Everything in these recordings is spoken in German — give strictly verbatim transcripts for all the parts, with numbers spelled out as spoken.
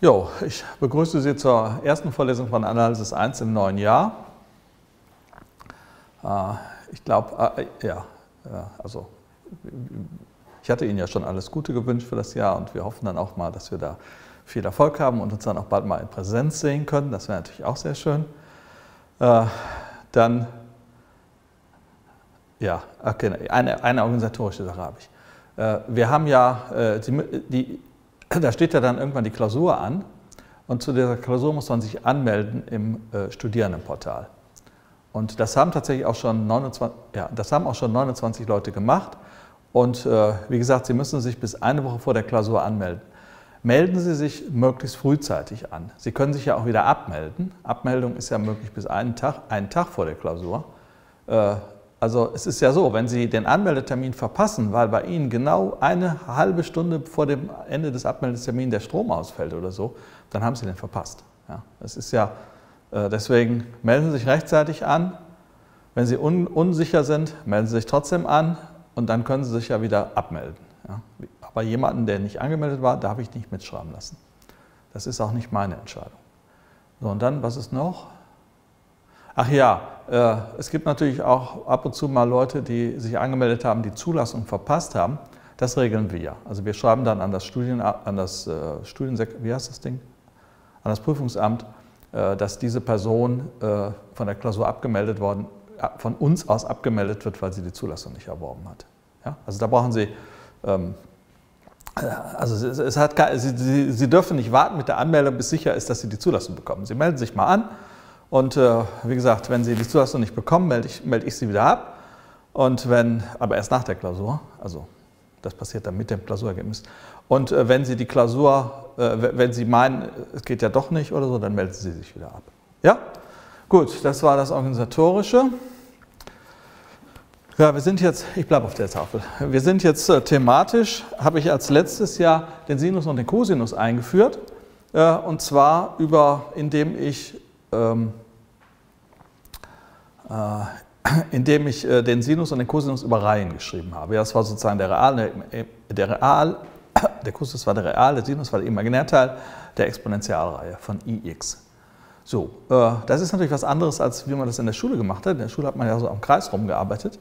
Jo, ich begrüße Sie zur ersten Vorlesung von Analysis eins im neuen Jahr. Ich glaube, ja, also ich hatte Ihnen ja schon alles Gute gewünscht für das Jahr und wir hoffen dann auch mal, dass wir da viel Erfolg haben und uns dann auch bald mal in Präsenz sehen können. Das wäre natürlich auch sehr schön. Dann, ja, okay, eine, eine organisatorische Sache habe ich. Wir haben ja, die, die da steht ja dann irgendwann die Klausur an und zu dieser Klausur muss man sich anmelden im äh, Studierendenportal. Und das haben tatsächlich auch schon neunundzwanzig, ja, das haben auch schon neunundzwanzig Leute gemacht und äh, wie gesagt, Sie müssen sich bis eine Woche vor der Klausur anmelden. Melden Sie sich möglichst frühzeitig an. Sie können sich ja auch wieder abmelden. Abmeldung ist ja möglich bis einen Tag, einen Tag vor der Klausur. Äh, Also es ist ja so, wenn Sie den Anmeldetermin verpassen, weil bei Ihnen genau eine halbe Stunde vor dem Ende des Abmeldetermins der Strom ausfällt oder so, dann haben Sie den verpasst. Ja, das ist ja, deswegen melden Sie sich rechtzeitig an. Wenn Sie un unsicher sind, melden Sie sich trotzdem an und dann können Sie sich ja wieder abmelden. Ja, aber jemanden, der nicht angemeldet war, darf ich nicht mitschreiben lassen. Das ist auch nicht meine Entscheidung. So, und dann, was ist noch? Ach ja, äh, es gibt natürlich auch ab und zu mal Leute, die sich angemeldet haben, die Zulassung verpasst haben. Das regeln wir. Also wir schreiben dann an das Studien, an das äh, Studiensek wie heißt das Ding? An das Prüfungsamt, äh, dass diese Person äh, von der Klausur abgemeldet worden, von uns aus abgemeldet wird, weil sie die Zulassung nicht erworben hat. Ja? Also da brauchen Sie, ähm, also es, es hat, sie, sie, sie dürfen nicht warten mit der Anmeldung, bis sicher ist, dass Sie die Zulassung bekommen. Sie melden sich mal an. Und äh, wie gesagt, wenn Sie die Zulassung nicht bekommen, melde ich, melde ich Sie wieder ab. Und wenn, aber erst nach der Klausur, also das passiert dann mit dem Klausurergebnis. Und äh, wenn Sie die Klausur, äh, wenn Sie meinen, es geht ja doch nicht oder so, dann melden Sie sich wieder ab. Ja? Gut, das war das Organisatorische. Ja, wir sind jetzt, ich bleibe auf der Tafel. Wir sind jetzt äh, thematisch, habe ich als letztes Jahr den Sinus und den Cosinus eingeführt. Äh, und zwar über, indem ich ähm, indem ich den Sinus und den Cosinus über Reihen geschrieben habe. Ja, das war sozusagen der Real, der Real, der Cosinus war der Real, der Sinus war der Imaginärteil der Exponentialreihe von ix. So, das ist natürlich was anderes, als wie man das in der Schule gemacht hat. In der Schule hat man ja so am Kreis rumgearbeitet.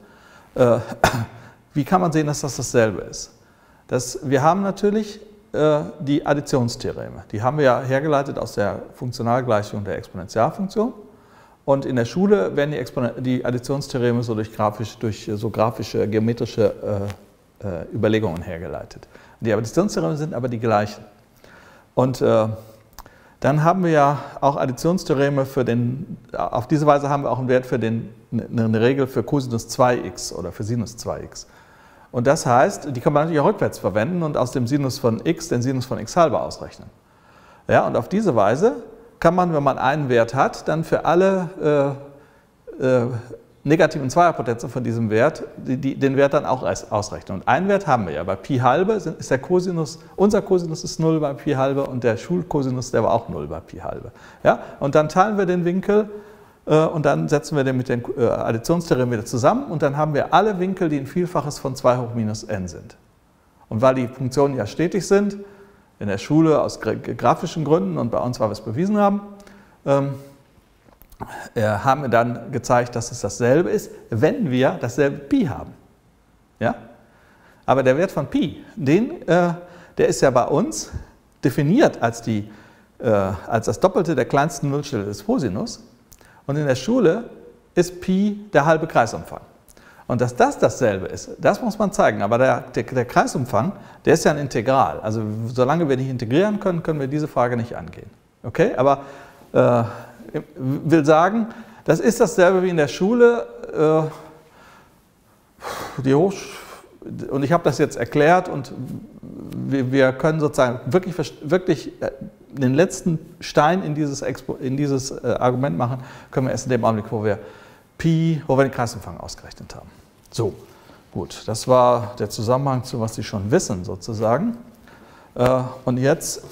Wie kann man sehen, dass das dasselbe ist? Das, wir haben natürlich die Additionstheoreme. Die haben wir ja hergeleitet aus der Funktionalgleichung der Exponentialfunktion. Und in der Schule werden die, die Additionstheoreme so durch, grafisch, durch so grafische, geometrische äh, äh, Überlegungen hergeleitet. Die Additionstheoreme sind aber die gleichen. Und äh, dann haben wir ja auch Additionstheoreme für den, auf diese Weise haben wir auch einen Wert für den, eine Regel für Cosinus zwei x oder für Sinus zwei x. Und das heißt, die kann man natürlich auch rückwärts verwenden und aus dem Sinus von x den Sinus von x halber ausrechnen. Ja, und auf diese Weise kann man, wenn man einen Wert hat, dann für alle äh, äh, negativen Zweierpotenzen von diesem Wert die, die, den Wert dann auch ausrechnen. Und einen Wert haben wir ja. Bei Pi halbe ist der Cosinus, unser Cosinus ist null bei Pi halbe und der Schulcosinus, der war auch null bei Pi halbe. Ja? Und dann teilen wir den Winkel äh, und dann setzen wir den mit den äh, Additionstheoremen wieder zusammen und dann haben wir alle Winkel, die ein Vielfaches von zwei hoch minus n sind. Und weil die Funktionen ja stetig sind, in der Schule aus grafischen Gründen und bei uns, weil wir es bewiesen haben, ähm, äh, haben wir dann gezeigt, dass es dasselbe ist, wenn wir dasselbe Pi haben. Ja? Aber der Wert von Pi, den, äh, der ist ja bei uns definiert als, die, äh, als das Doppelte der kleinsten Nullstelle des Cosinus und in der Schule ist Pi der halbe Kreisumfang. Und dass das dasselbe ist, das muss man zeigen. Aber der, der, der Kreisumfang, der ist ja ein Integral. Also solange wir nicht integrieren können, können wir diese Frage nicht angehen. Okay? Aber äh, will sagen, das ist dasselbe wie in der Schule. Äh, die Hoch und ich habe das jetzt erklärt und wir, wir können sozusagen wirklich, wirklich den letzten Stein in dieses, Expo, in dieses äh, Argument machen, können wir erst in dem Augenblick, wo wir Pi, wo wir den Kreisumfang ausgerechnet haben. So, gut, das war der Zusammenhang zu, was Sie schon wissen, sozusagen. Und jetzt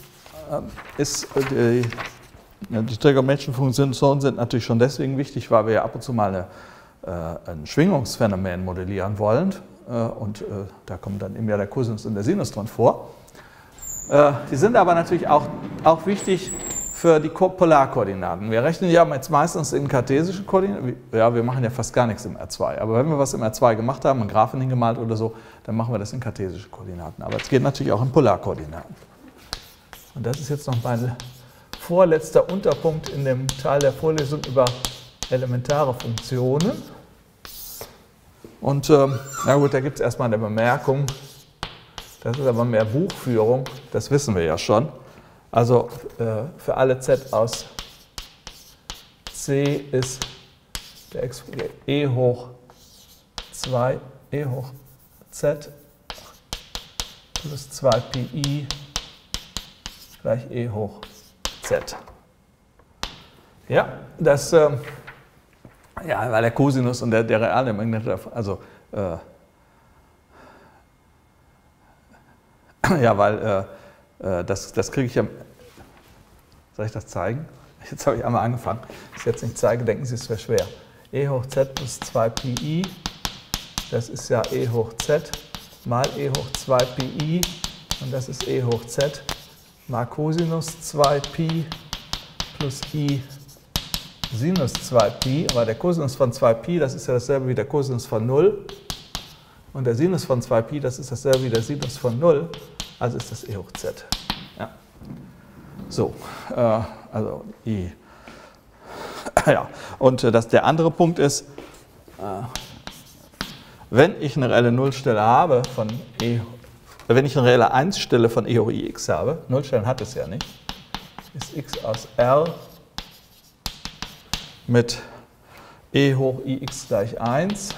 ist die, die trigonometrischen Funktionen sind natürlich schon deswegen wichtig, weil wir ja ab und zu mal eine, ein Schwingungsphänomen modellieren wollen. Und da kommen dann eben ja der Cosinus und der Sinus drin vor. Die sind aber natürlich auch auch wichtig für die Polarkoordinaten. Wir rechnen ja jetzt meistens in kartesischen Koordinaten. Ja, wir machen ja fast gar nichts im R zwei. Aber wenn wir was im R zwei gemacht haben, einen Graphen hingemalt oder so, dann machen wir das in kartesischen Koordinaten. Aber es geht natürlich auch in Polarkoordinaten. Und das ist jetzt noch mein vorletzter Unterpunkt in dem Teil der Vorlesung über elementare Funktionen. Und ähm, na gut, da gibt es erstmal eine Bemerkung. Das ist aber mehr Buchführung, das wissen wir ja schon. Also äh, für alle z aus C ist der Exponent e hoch zwei e hoch z plus zwei pi gleich e hoch z. Ja, das, äh, ja, weil der Cosinus und der, der reale Magnet, also äh, ja, weil äh, das, das kriege ich ja. Soll ich das zeigen? Jetzt habe ich einmal angefangen. Wenn ich es jetzt nicht zeige, denken Sie, es wäre schwer. E hoch z plus zwei pi, das ist ja e hoch z mal e hoch zwei pi und das ist e hoch z mal Cosinus zwei pi plus i Sinus zwei pi. Aber der Cosinus von zwei pi, das ist ja dasselbe wie der Cosinus von null. Und der Sinus von zwei pi, das ist dasselbe wie der Sinus von null. Also ist das e hoch z. Ja. So, äh, also i. Ja, und äh, das, der andere Punkt ist, äh, wenn ich eine reelle Nullstelle habe von e, wenn ich eine reelle eins-Stelle von e hoch ix habe, Nullstellen hat es ja nicht, ist x aus R mit e hoch ix gleich eins.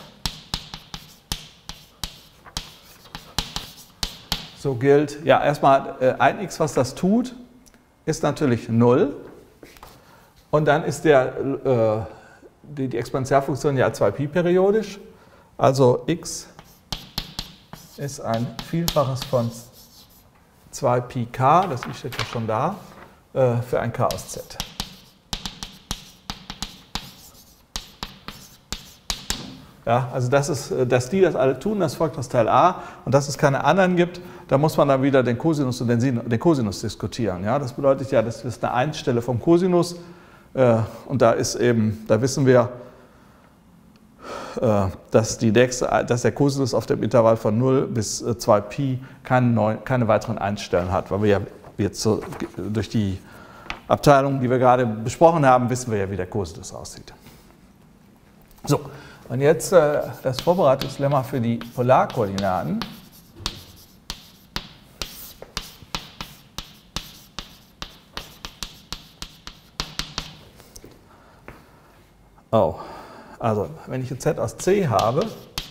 So gilt, ja, erstmal äh, ein x, was das tut, ist natürlich null. Und dann ist der, äh, die, die Exponentialfunktion ja zwei pi periodisch. Also x ist ein Vielfaches von zwei pi k, das i steht ja schon da, äh, für ein k aus z. Ja, also das ist, dass die das alle tun, das folgt aus Teil A, und dass es keine anderen gibt, da muss man dann wieder den Cosinus und den, Sin den Cosinus diskutieren. Ja, das bedeutet ja, das ist eine eins-Stelle vom Cosinus, äh, und da ist eben, da wissen wir, äh, dass, die nächste, dass der Cosinus auf dem Intervall von null bis zwei pi keine, neuen, keine weiteren eins-Stellen hat, weil wir ja jetzt so, durch die Abteilung, die wir gerade besprochen haben, wissen wir ja, wie der Cosinus aussieht. So. Und jetzt äh, das Vorbereitungslemma für die Polarkoordinaten. Oh, also wenn ich jetzt z aus c habe,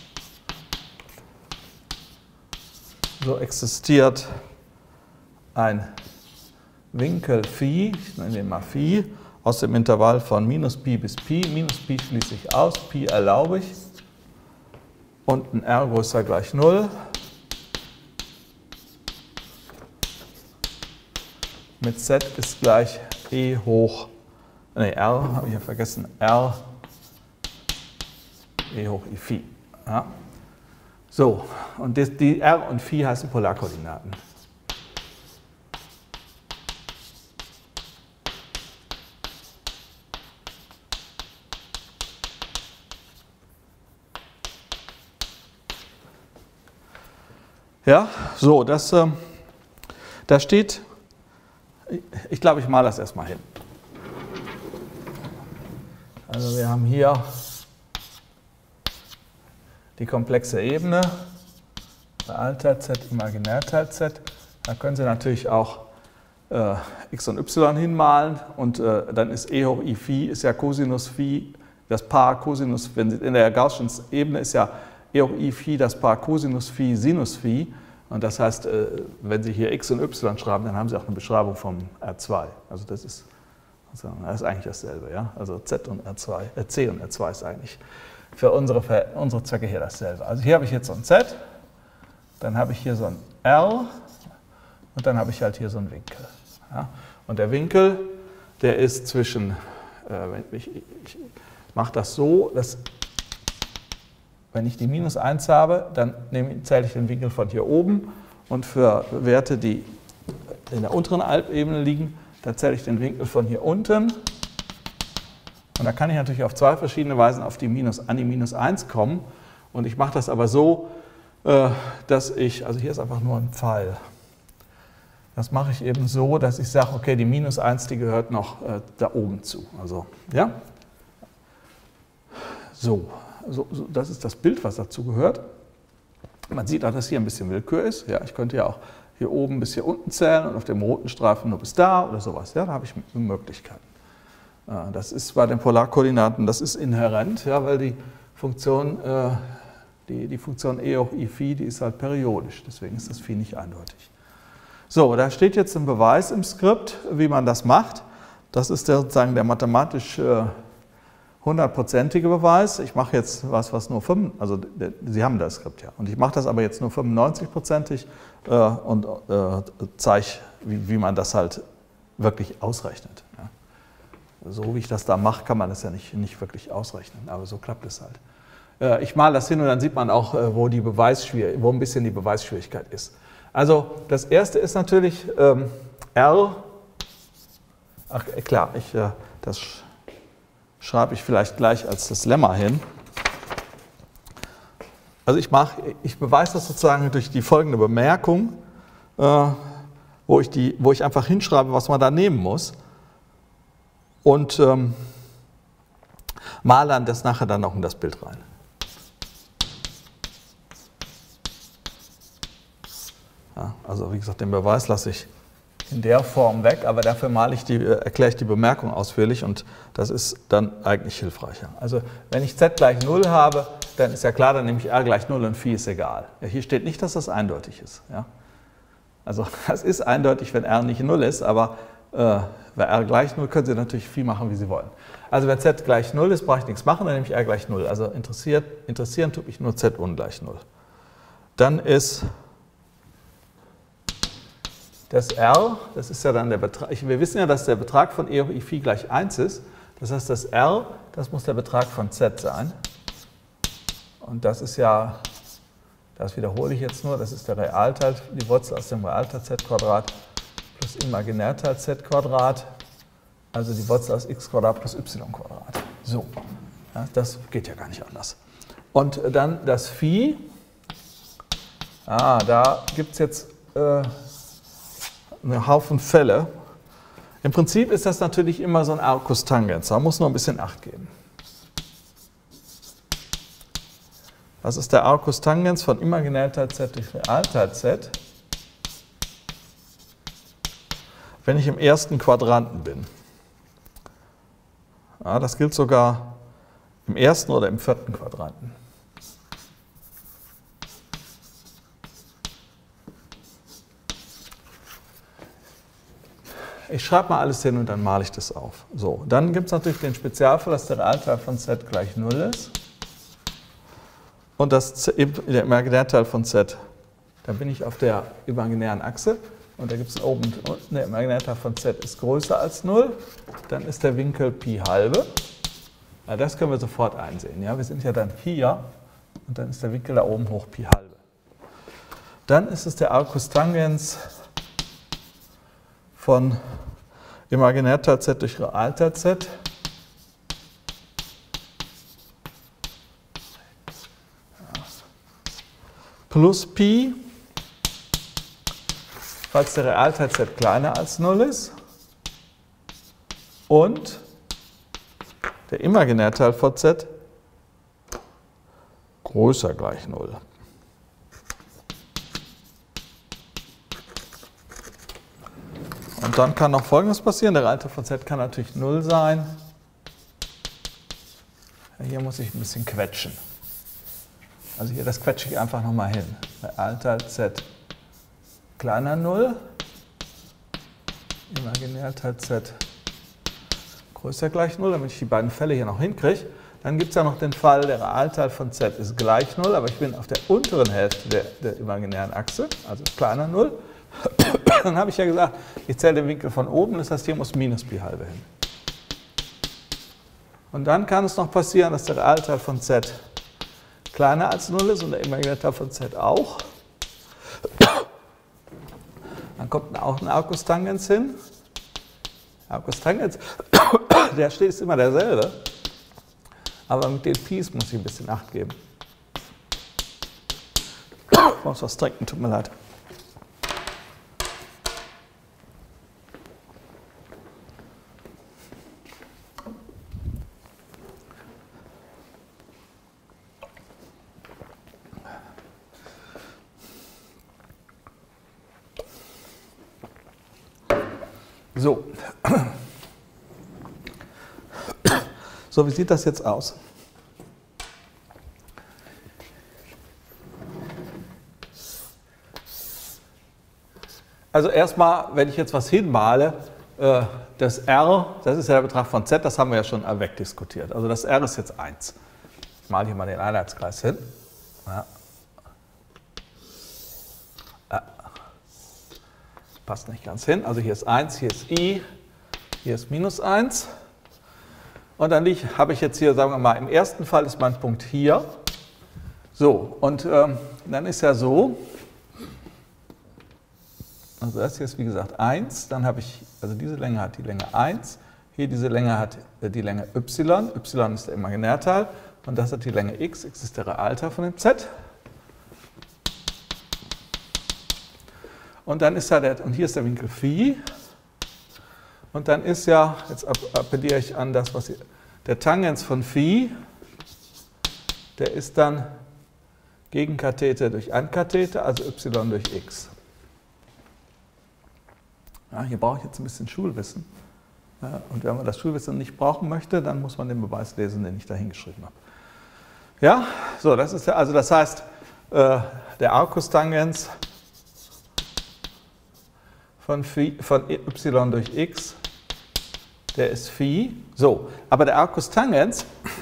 so existiert ein Winkel Phi, ich nenne den mal Phi, aus dem Intervall von minus Pi bis Pi. Minus Pi schließe ich aus, Pi erlaube ich. Und ein R größer gleich null. Mit Z ist gleich E hoch, ne, R, habe ich ja vergessen, R E hoch I Phi. Ja. So, und die, die R und Phi heißen Polarkoordinaten. Ja, so, das, äh, da steht, ich glaube, ich male das erstmal hin. Also wir haben hier die komplexe Ebene, Realteil z, Imaginärteil z. Da können Sie natürlich auch äh, x und y hinmalen, und äh, dann ist e hoch i Phi, ist ja Cosinus Phi, das Paar Cosinus, wenn Sie, in der Gaußschen Ebene ist ja e hoch i Phi das Paar Cosinus Phi Sinus Phi, und das heißt, wenn Sie hier x und y schreiben, dann haben Sie auch eine Beschreibung vom R zwei. Also das ist, das ist eigentlich dasselbe, ja? Also z und R zwei, äh, c und R zwei ist eigentlich für unsere, für unsere Zwecke hier dasselbe. Also hier habe ich jetzt so ein z, dann habe ich hier so ein R und dann habe ich halt hier so einen Winkel. Ja? Und der Winkel, der ist zwischen, äh, ich, ich mache das so, dass wenn ich die minus eins habe, dann zähle ich den Winkel von hier oben, und für Werte, die in der unteren Halbebene liegen, da zähle ich den Winkel von hier unten. Und da kann ich natürlich auf zwei verschiedene Weisen auf die Minus, an die Minus eins kommen. Und ich mache das aber so, dass ich, also hier ist einfach nur ein Pfeil. Das mache ich eben so, dass ich sage, okay, die Minus eins, die gehört noch äh, da oben zu. Also, ja. So, so, so, das ist das Bild, was dazu gehört. Man sieht auch, dass hier ein bisschen Willkür ist. Ja, ich könnte ja auch hier oben bis hier unten zählen und auf dem roten Streifen nur bis da oder sowas. Ja, da habe ich Möglichkeiten. Äh, das ist bei den Polarkoordinaten, das ist inhärent, ja, weil die Funktion, äh, die, die Funktion e hoch i Phi, die ist halt periodisch. Deswegen ist das Phi nicht eindeutig. So, da steht jetzt ein Beweis im Skript, wie man das macht. Das ist der, sozusagen der mathematisch hundertprozentige Beweis. Ich mache jetzt was, was nur fünf, also der, Sie haben das Skript ja. Und ich mache das aber jetzt nur fünfundneunzig-prozentig äh, und äh, zeige, wie, wie man das halt wirklich ausrechnet. Ja. So wie ich das da mache, kann man das ja nicht, nicht wirklich ausrechnen, aber so klappt es halt. Äh, ich male das hin und dann sieht man auch, äh, wo, die Beweisschwierigkeit, wo ein bisschen die Beweisschwierigkeit ist. Also das erste ist natürlich ähm, R, ach klar, ich, äh, das sch schreibe ich vielleicht gleich als das Lemma hin. Also ich, mach, ich beweise das sozusagen durch die folgende Bemerkung, äh, wo, ich die, wo ich einfach hinschreibe, was man da nehmen muss und ähm, male dann das nachher dann auch in das Bild rein. Ja, also wie gesagt, den Beweis lasse ich in der Form weg, aber dafür male ich die, erkläre ich die Bemerkung ausführlich und das ist dann eigentlich hilfreicher. Also wenn ich z gleich null habe, dann ist ja klar, dann nehme ich r gleich null und Phi ist egal. Ja, hier steht nicht, dass das eindeutig ist. Ja? Also das ist eindeutig, wenn r nicht null ist, aber äh, bei r gleich null können Sie natürlich Phi machen, wie Sie wollen. Also wenn z gleich null ist, brauche ich nichts machen, dann nehme ich r gleich null. Also interessiert, interessieren tut mich nur z ungleich null. Dann ist das R, das ist ja dann der Betrag, wir wissen ja, dass der Betrag von e hoch i Phi gleich eins ist. Das heißt, das R, das muss der Betrag von z sein. Und das ist ja, das wiederhole ich jetzt nur, das ist der Realteil, die Wurzel aus dem Realteil z Quadrat plus Imaginärteil z Quadrat, also die Wurzel aus x Quadrat plus y Quadrat. So, ja, das geht ja gar nicht anders. Und dann das Phi, ah, da gibt es jetzt äh, einen Haufen Fälle. Im Prinzip ist das natürlich immer so ein Arcus Tangens, da muss nur ein bisschen Acht geben. Das ist der Arcus Tangens von Imaginärteil z durch Realteil z, wenn ich im ersten Quadranten bin. Ja, das gilt sogar im ersten oder im vierten Quadranten. Ich schreibe mal alles hin und dann male ich das auf. So, dann gibt es natürlich den Spezialfall, dass der Realteil von z gleich null ist. Und das der Imaginärteil von z, da bin ich auf der imaginären Achse und da gibt es oben und unten, der Imaginärteil von z ist größer als null, dann ist der Winkel Pi halbe. Ja, das können wir sofort einsehen. Ja? Wir sind ja dann hier und dann ist der Winkel da oben hoch Pi halbe. Dann ist es der Arcus Tangens von Imaginärteil z durch Realteil z. Plus Pi, falls der Realteil z kleiner als null ist. Und der Imaginärteil von z größer gleich null. Und dann kann noch Folgendes passieren, der Realteil von z kann natürlich null sein. Hier muss ich ein bisschen quetschen. Also hier, das quetsche ich einfach nochmal hin. Realteil z kleiner null, Imaginärteil z größer gleich null, damit ich die beiden Fälle hier noch hinkriege. Dann gibt es ja noch den Fall, der Realteil von z ist gleich null, aber ich bin auf der unteren Hälfte der, der imaginären Achse, also kleiner null. Dann habe ich ja gesagt, ich zähle den Winkel von oben, das heißt, hier muss minus Pi halbe hin. Und dann kann es noch passieren, dass der Realteil von z kleiner als null ist und der Imaginärteil von z auch. Dann kommt auch ein Arcus Tangens hin. Arcus-Tangens, der steht ist immer derselbe, aber mit den Phis muss ich ein bisschen Acht geben. Ich muss was trinken, tut mir leid. So. So, wie sieht das jetzt aus? Also erstmal, wenn ich jetzt was hinmale, äh, das R, das ist ja der Betrag von Z, das haben wir ja schon wegdiskutiert. Also das R ist jetzt eins. Ich male hier mal den Einheitskreis hin. Ja. Ja. Passt nicht ganz hin. Also hier ist eins, hier ist I, hier ist minus eins. Und dann habe ich jetzt hier, sagen wir mal, im ersten Fall ist mein Punkt hier. So, und ähm, dann ist ja so, also das hier ist wie gesagt eins, dann habe ich, also diese Länge hat die Länge eins, hier diese Länge hat die Länge y, y ist der Imaginärteil und das hat die Länge x, x ist der Realteil von dem z. Und dann ist ja der, und hier ist der Winkel Phi. Und dann ist ja, jetzt appelliere ich an das, was hier, der Tangens von Phi, der ist dann Gegenkathete durch Ankathete, also y durch x. Ja, hier brauche ich jetzt ein bisschen Schulwissen. Ja, und wenn man das Schulwissen nicht brauchen möchte, dann muss man den Beweis lesen, den ich da hingeschrieben habe. Ja, so, das ist ja, also das heißt, äh, der Arcus-Tangens von, Phi, von y durch x, der ist Phi. So, aber der Arcus-Tangens,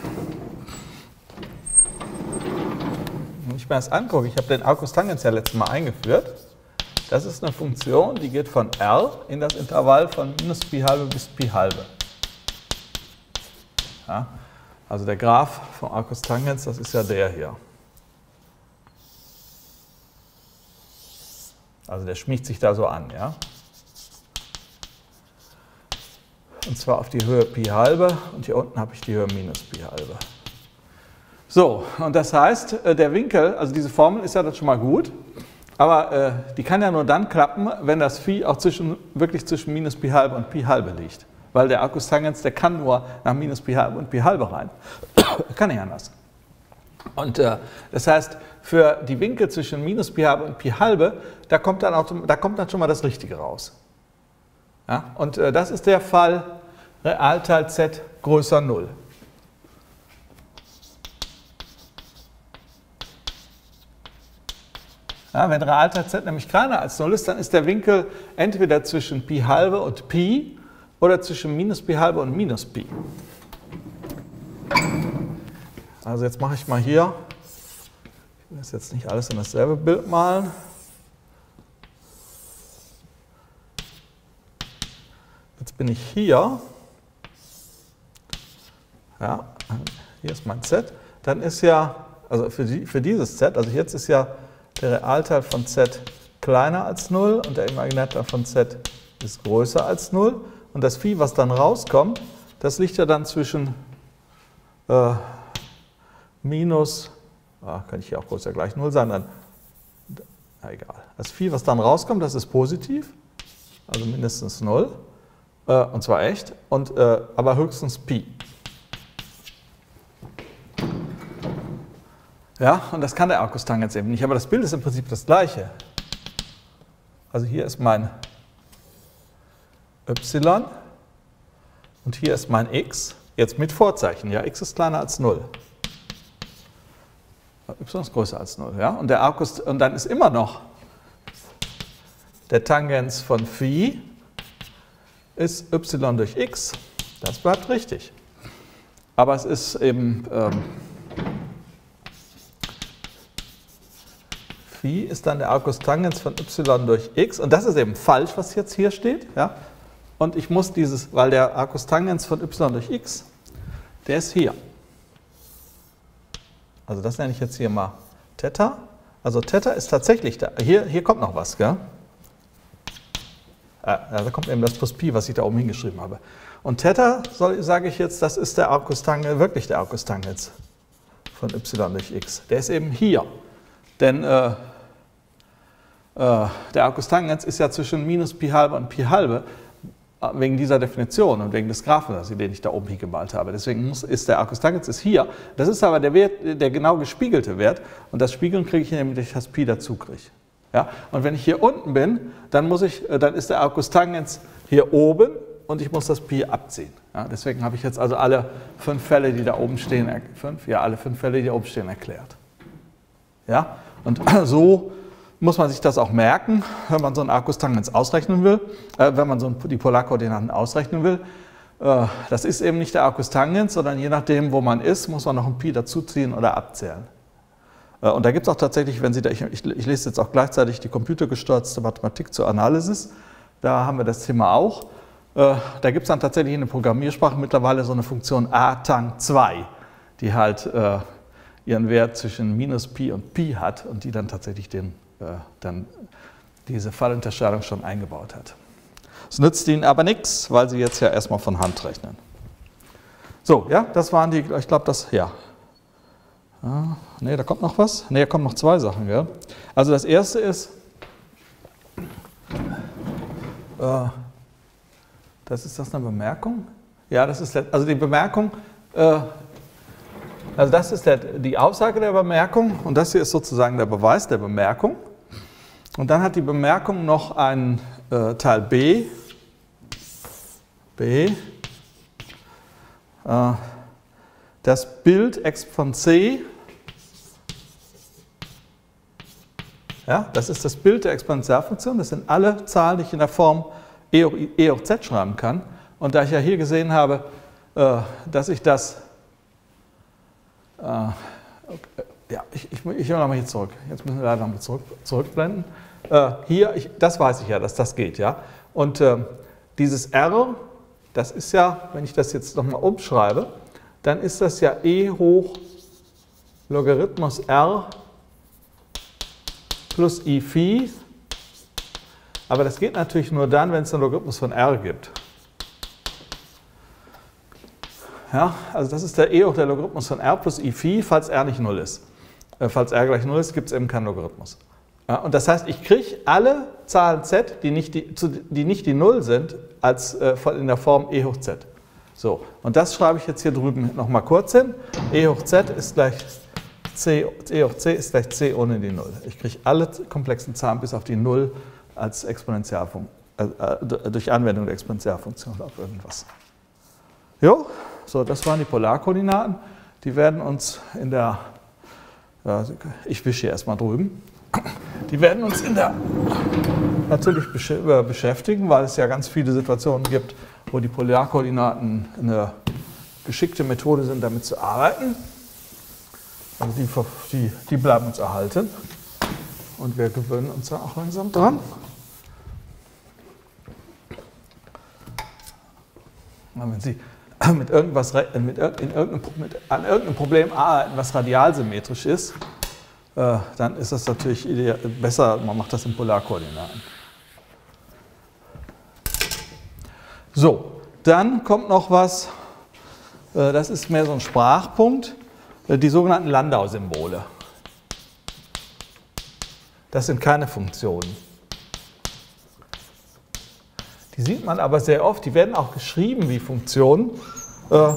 wenn ich mir das angucke, ich habe den Arcus-Tangens ja letztes Mal eingeführt, das ist eine Funktion, die geht von R in das Intervall von minus Pi halbe bis Pi halbe. Ja, also der Graph vom Arcus-Tangens, das ist ja der hier. Also der schmiegt sich da so an, ja. Und zwar auf die Höhe Pi halbe und hier unten habe ich die Höhe minus Pi halbe. So, und das heißt, der Winkel, also diese Formel ist ja dann schon mal gut, aber äh, die kann ja nur dann klappen, wenn das Phi auch zwischen, wirklich zwischen minus Pi halbe und Pi halbe liegt. Weil der Arcus-Tangens, der kann nur nach minus Pi halbe und Pi halbe rein. Kann nicht anders. Und äh, das heißt, für die Winkel zwischen minus Pi halbe und Pi halbe, da kommt dann, auch, da kommt dann schon mal das Richtige raus. Ja? Und äh, das ist der Fall Realteil Z größer null. Ja, wenn Realteil Z nämlich kleiner als null ist, dann ist der Winkel entweder zwischen Pi halbe und Pi oder zwischen minus Pi halbe und minus Pi. Also jetzt mache ich mal hier, ich will das jetzt nicht alles in dasselbe Bild malen. Jetzt bin ich hier, ja, hier ist mein Z, dann ist ja, also für, die, für dieses Z, also jetzt ist ja der Realteil von Z kleiner als null und der Imaginärteil von Z ist größer als null. Und das Phi, was dann rauskommt, das liegt ja dann zwischen äh, minus, ah, kann ich hier auch größer gleich null sein, dann, na egal. Das Phi, was dann rauskommt, das ist positiv, also mindestens null, äh, und zwar echt, und, äh, aber höchstens Pi. Ja, und das kann der Arcus-Tangens eben nicht, aber das Bild ist im Prinzip das gleiche. Also hier ist mein y und hier ist mein x, jetzt mit Vorzeichen, ja, x ist kleiner als null. Y ist größer als null, ja, und der Arcus, und dann ist immer noch der Tangens von Phi ist y durch x, das bleibt richtig. Aber es ist eben, ähm, Phi ist dann der Arcus-Tangens von y durch x und das ist eben falsch, was jetzt hier steht, ja. Und ich muss dieses, weil der Arcus-Tangens von y durch x, der ist hier. Also das nenne ich jetzt hier mal Theta. Also Theta ist tatsächlich da. Hier, hier kommt noch was, gell? Äh, da kommt eben das plus Pi, was ich da oben hingeschrieben habe. Und Theta, sage ich jetzt, das ist der Arcus Tangens, wirklich der Arcus Tangens von y durch x. Der ist eben hier. Denn äh, äh, der Arcus Tangens ist ja zwischen minus Pi halbe und Pi halbe, wegen dieser Definition und wegen des Graphen, den ich da oben hier gemalt habe. Deswegen muss, ist der Arcus Tangens ist hier. Das ist aber der Wert, der genau gespiegelte Wert. Und das Spiegeln kriege ich, indem ich das Pi dazu kriege. Ja? Und wenn ich hier unten bin, dann, muss ich, dann ist der Arcus Tangens hier oben und ich muss das Pi abziehen. Ja? Deswegen habe ich jetzt also alle fünf Fälle, die da oben stehen, fünf, ja, alle fünf Fälle, die da oben stehen, erklärt. Ja? Und so muss man sich das auch merken, wenn man so einen Arcus Tangens ausrechnen will, äh, wenn man so die Polarkoordinaten ausrechnen will. Äh, das ist eben nicht der Arcus Tangens, sondern je nachdem, wo man ist, muss man noch ein Pi dazuziehen oder abzählen. Äh, und da gibt es auch tatsächlich, wenn Sie da, ich, ich, ich lese jetzt auch gleichzeitig die computergestützte Mathematik zur Analysis, da haben wir das Thema auch. Äh, da gibt es dann tatsächlich in der Programmiersprache mittlerweile so eine Funktion a tang zwei, die halt äh, ihren Wert zwischen minus Pi und Pi hat und die dann tatsächlich den dann diese Fallunterscheidung schon eingebaut hat. Es nützt Ihnen aber nichts, weil Sie jetzt ja erstmal von Hand rechnen. So, ja, das waren die, ich glaube, das, ja. Ah, ne, da kommt noch was. Ne, da kommen noch zwei Sachen, gell? Also das erste ist, äh, das ist das eine Bemerkung? Ja, das ist, also die Bemerkung, äh, also das ist der, die Aussage der Bemerkung und das hier ist sozusagen der Beweis der Bemerkung. Und dann hat die Bemerkung noch einen äh, Teil B. B. Äh, das Bild x von c. Ja, das ist das Bild der Exponentialfunktion. Das sind alle Zahlen, die ich in der Form e hoch, e hoch z schreiben kann. Und da ich ja hier gesehen habe, äh, dass ich das Äh, okay. Ja, ich, ich, ich will nochmal hier zurück. Jetzt müssen wir leider nochmal zurück, zurückblenden. Äh, hier, ich, das weiß ich ja, dass das geht. Ja? Und äh, dieses R, das ist ja, wenn ich das jetzt nochmal umschreibe, dann ist das ja e hoch Logarithmus R plus I Phi. Aber das geht natürlich nur dann, wenn es einen Logarithmus von R gibt. Ja, also das ist der e hoch der Logarithmus von R plus I Phi, falls R nicht null ist. Äh, falls R gleich null ist, gibt es eben keinen Logarithmus. Ja, und das heißt, ich kriege alle Zahlen z, die nicht die, die nicht die null sind, als, äh, in der Form e hoch z. So, und das schreibe ich jetzt hier drüben nochmal kurz hin. E hoch z ist gleich c, e hoch c ist gleich c ohne die null. Ich kriege alle komplexen Zahlen bis auf die null als Exponentialfunktion, äh, durch Anwendung der Exponentialfunktion auf irgendwas. Jo. So, das waren die Polarkoordinaten. Die werden uns in der, äh, ich wische hier erstmal drüben, die werden uns in der natürlich beschäftigen, weil es ja ganz viele Situationen gibt, wo die Polarkoordinaten eine geschickte Methode sind, damit zu arbeiten. Also die, die, die bleiben uns erhalten und wir gewöhnen uns da auch langsam dran. Und wenn Sie mit irgendwas mit, in irgendeinem, mit, an irgendeinem Problem arbeiten, was radialsymmetrisch ist, äh, dann ist das natürlich ideal, besser, man macht das in Polarkoordinaten. So, dann kommt noch was, äh, das ist mehr so ein Sprachpunkt, äh, die sogenannten Landau-Symbole. Das sind keine Funktionen. Die sieht man aber sehr oft, die werden auch geschrieben wie Funktionen, äh,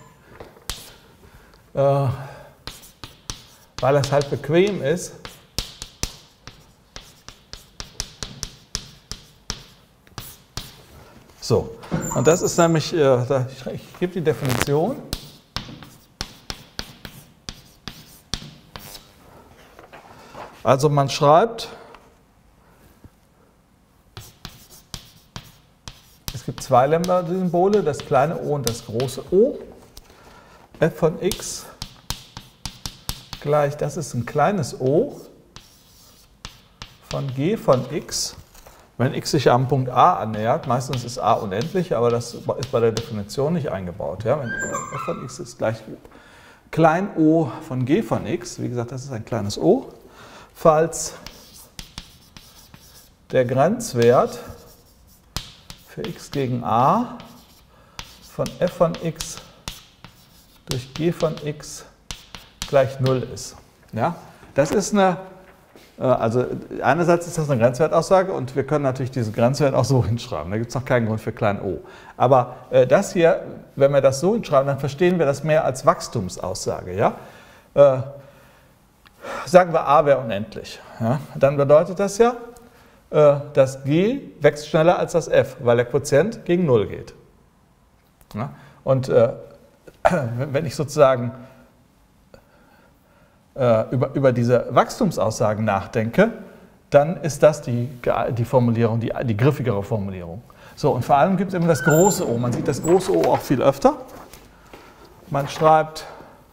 äh, weil das halt bequem ist. So, und das ist nämlich, äh, ich, ich gebe die Definition. Also man schreibt, es gibt zwei Lambda-Symbole, das kleine O und das große O. F von x gleich, das ist ein kleines O von g von x, wenn x sich am Punkt A annähert. Meistens ist A unendlich, aber das ist bei der Definition nicht eingebaut. Ja? Wenn f von x ist gleich klein o von g von x, wie gesagt, das ist ein kleines O, falls der Grenzwert für x gegen a von f von x durch g von x gleich null ist. Ja? Das ist eine, also einerseits ist das eine Grenzwertaussage und wir können natürlich diesen Grenzwert auch so hinschreiben. Da gibt es noch keinen Grund für klein o. Aber das hier, wenn wir das so hinschreiben, dann verstehen wir das mehr als Wachstumsaussage. Ja? Äh, sagen wir a wäre unendlich. Ja? Dann bedeutet das ja, äh, das g wächst schneller als das f, weil der Quotient gegen null geht. Ja? Und äh, wenn ich sozusagen äh, über, über diese Wachstumsaussagen nachdenke, dann ist das die, die Formulierung, die, die griffigere Formulierung. So, und vor allem gibt es immer das große O. Man sieht das große O auch viel öfter. Man schreibt,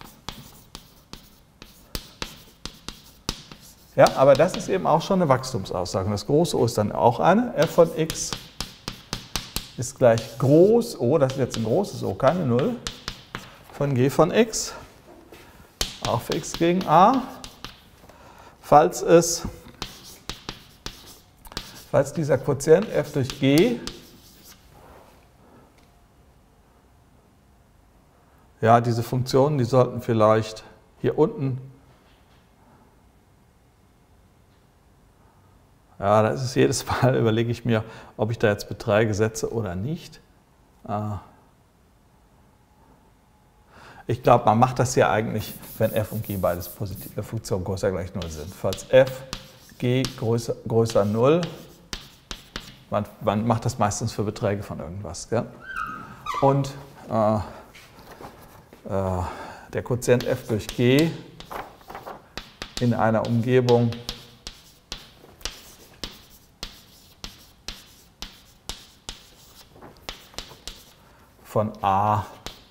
ja, aber das ist eben auch schon eine Wachstumsaussage. Und das große O ist dann auch eine. f von x ist gleich groß O, das ist jetzt ein großes O, keine null, von g von x, auch für x gegen a, falls es, falls dieser Quotient f durch g, ja, diese Funktionen, die sollten vielleicht hier unten, ja, das ist jedes Mal, überlege ich mir, ob ich da jetzt Beträge setze oder nicht. Ich glaube, man macht das ja eigentlich, wenn f und g beides positive Funktionen größer gleich null sind. Falls f, g größer, größer null, man, man macht das meistens für Beträge von irgendwas. Gell? Und äh, äh, der Quotient f durch g in einer Umgebung von a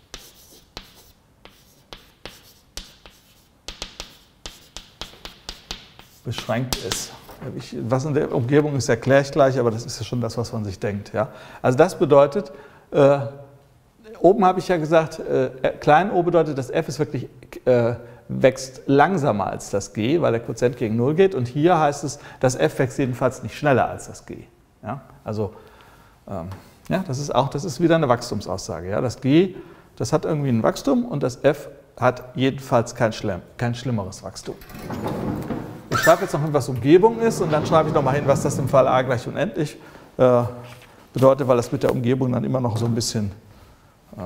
beschränkt ist. Ich, was in der Umgebung ist, erkläre ich gleich, aber das ist ja schon das, was man sich denkt. Ja? Also das bedeutet, äh, oben habe ich ja gesagt, äh, klein o bedeutet, dass f ist wirklich, äh, wächst langsamer als das g, weil der Quotient gegen null geht. Und hier heißt es, dass f wächst jedenfalls nicht schneller als das g. Ja? Also ähm, ja, das ist auch, das ist wieder eine Wachstumsaussage. Ja? Das g, das hat irgendwie ein Wachstum und das f hat jedenfalls kein, schlimm, kein schlimmeres Wachstum. Ich schreibe jetzt noch hin, was Umgebung ist und dann schreibe ich noch mal hin, was das im Fall a gleich unendlich äh, bedeutet, weil das mit der Umgebung dann immer noch so ein bisschen äh,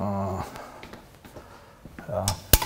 ja.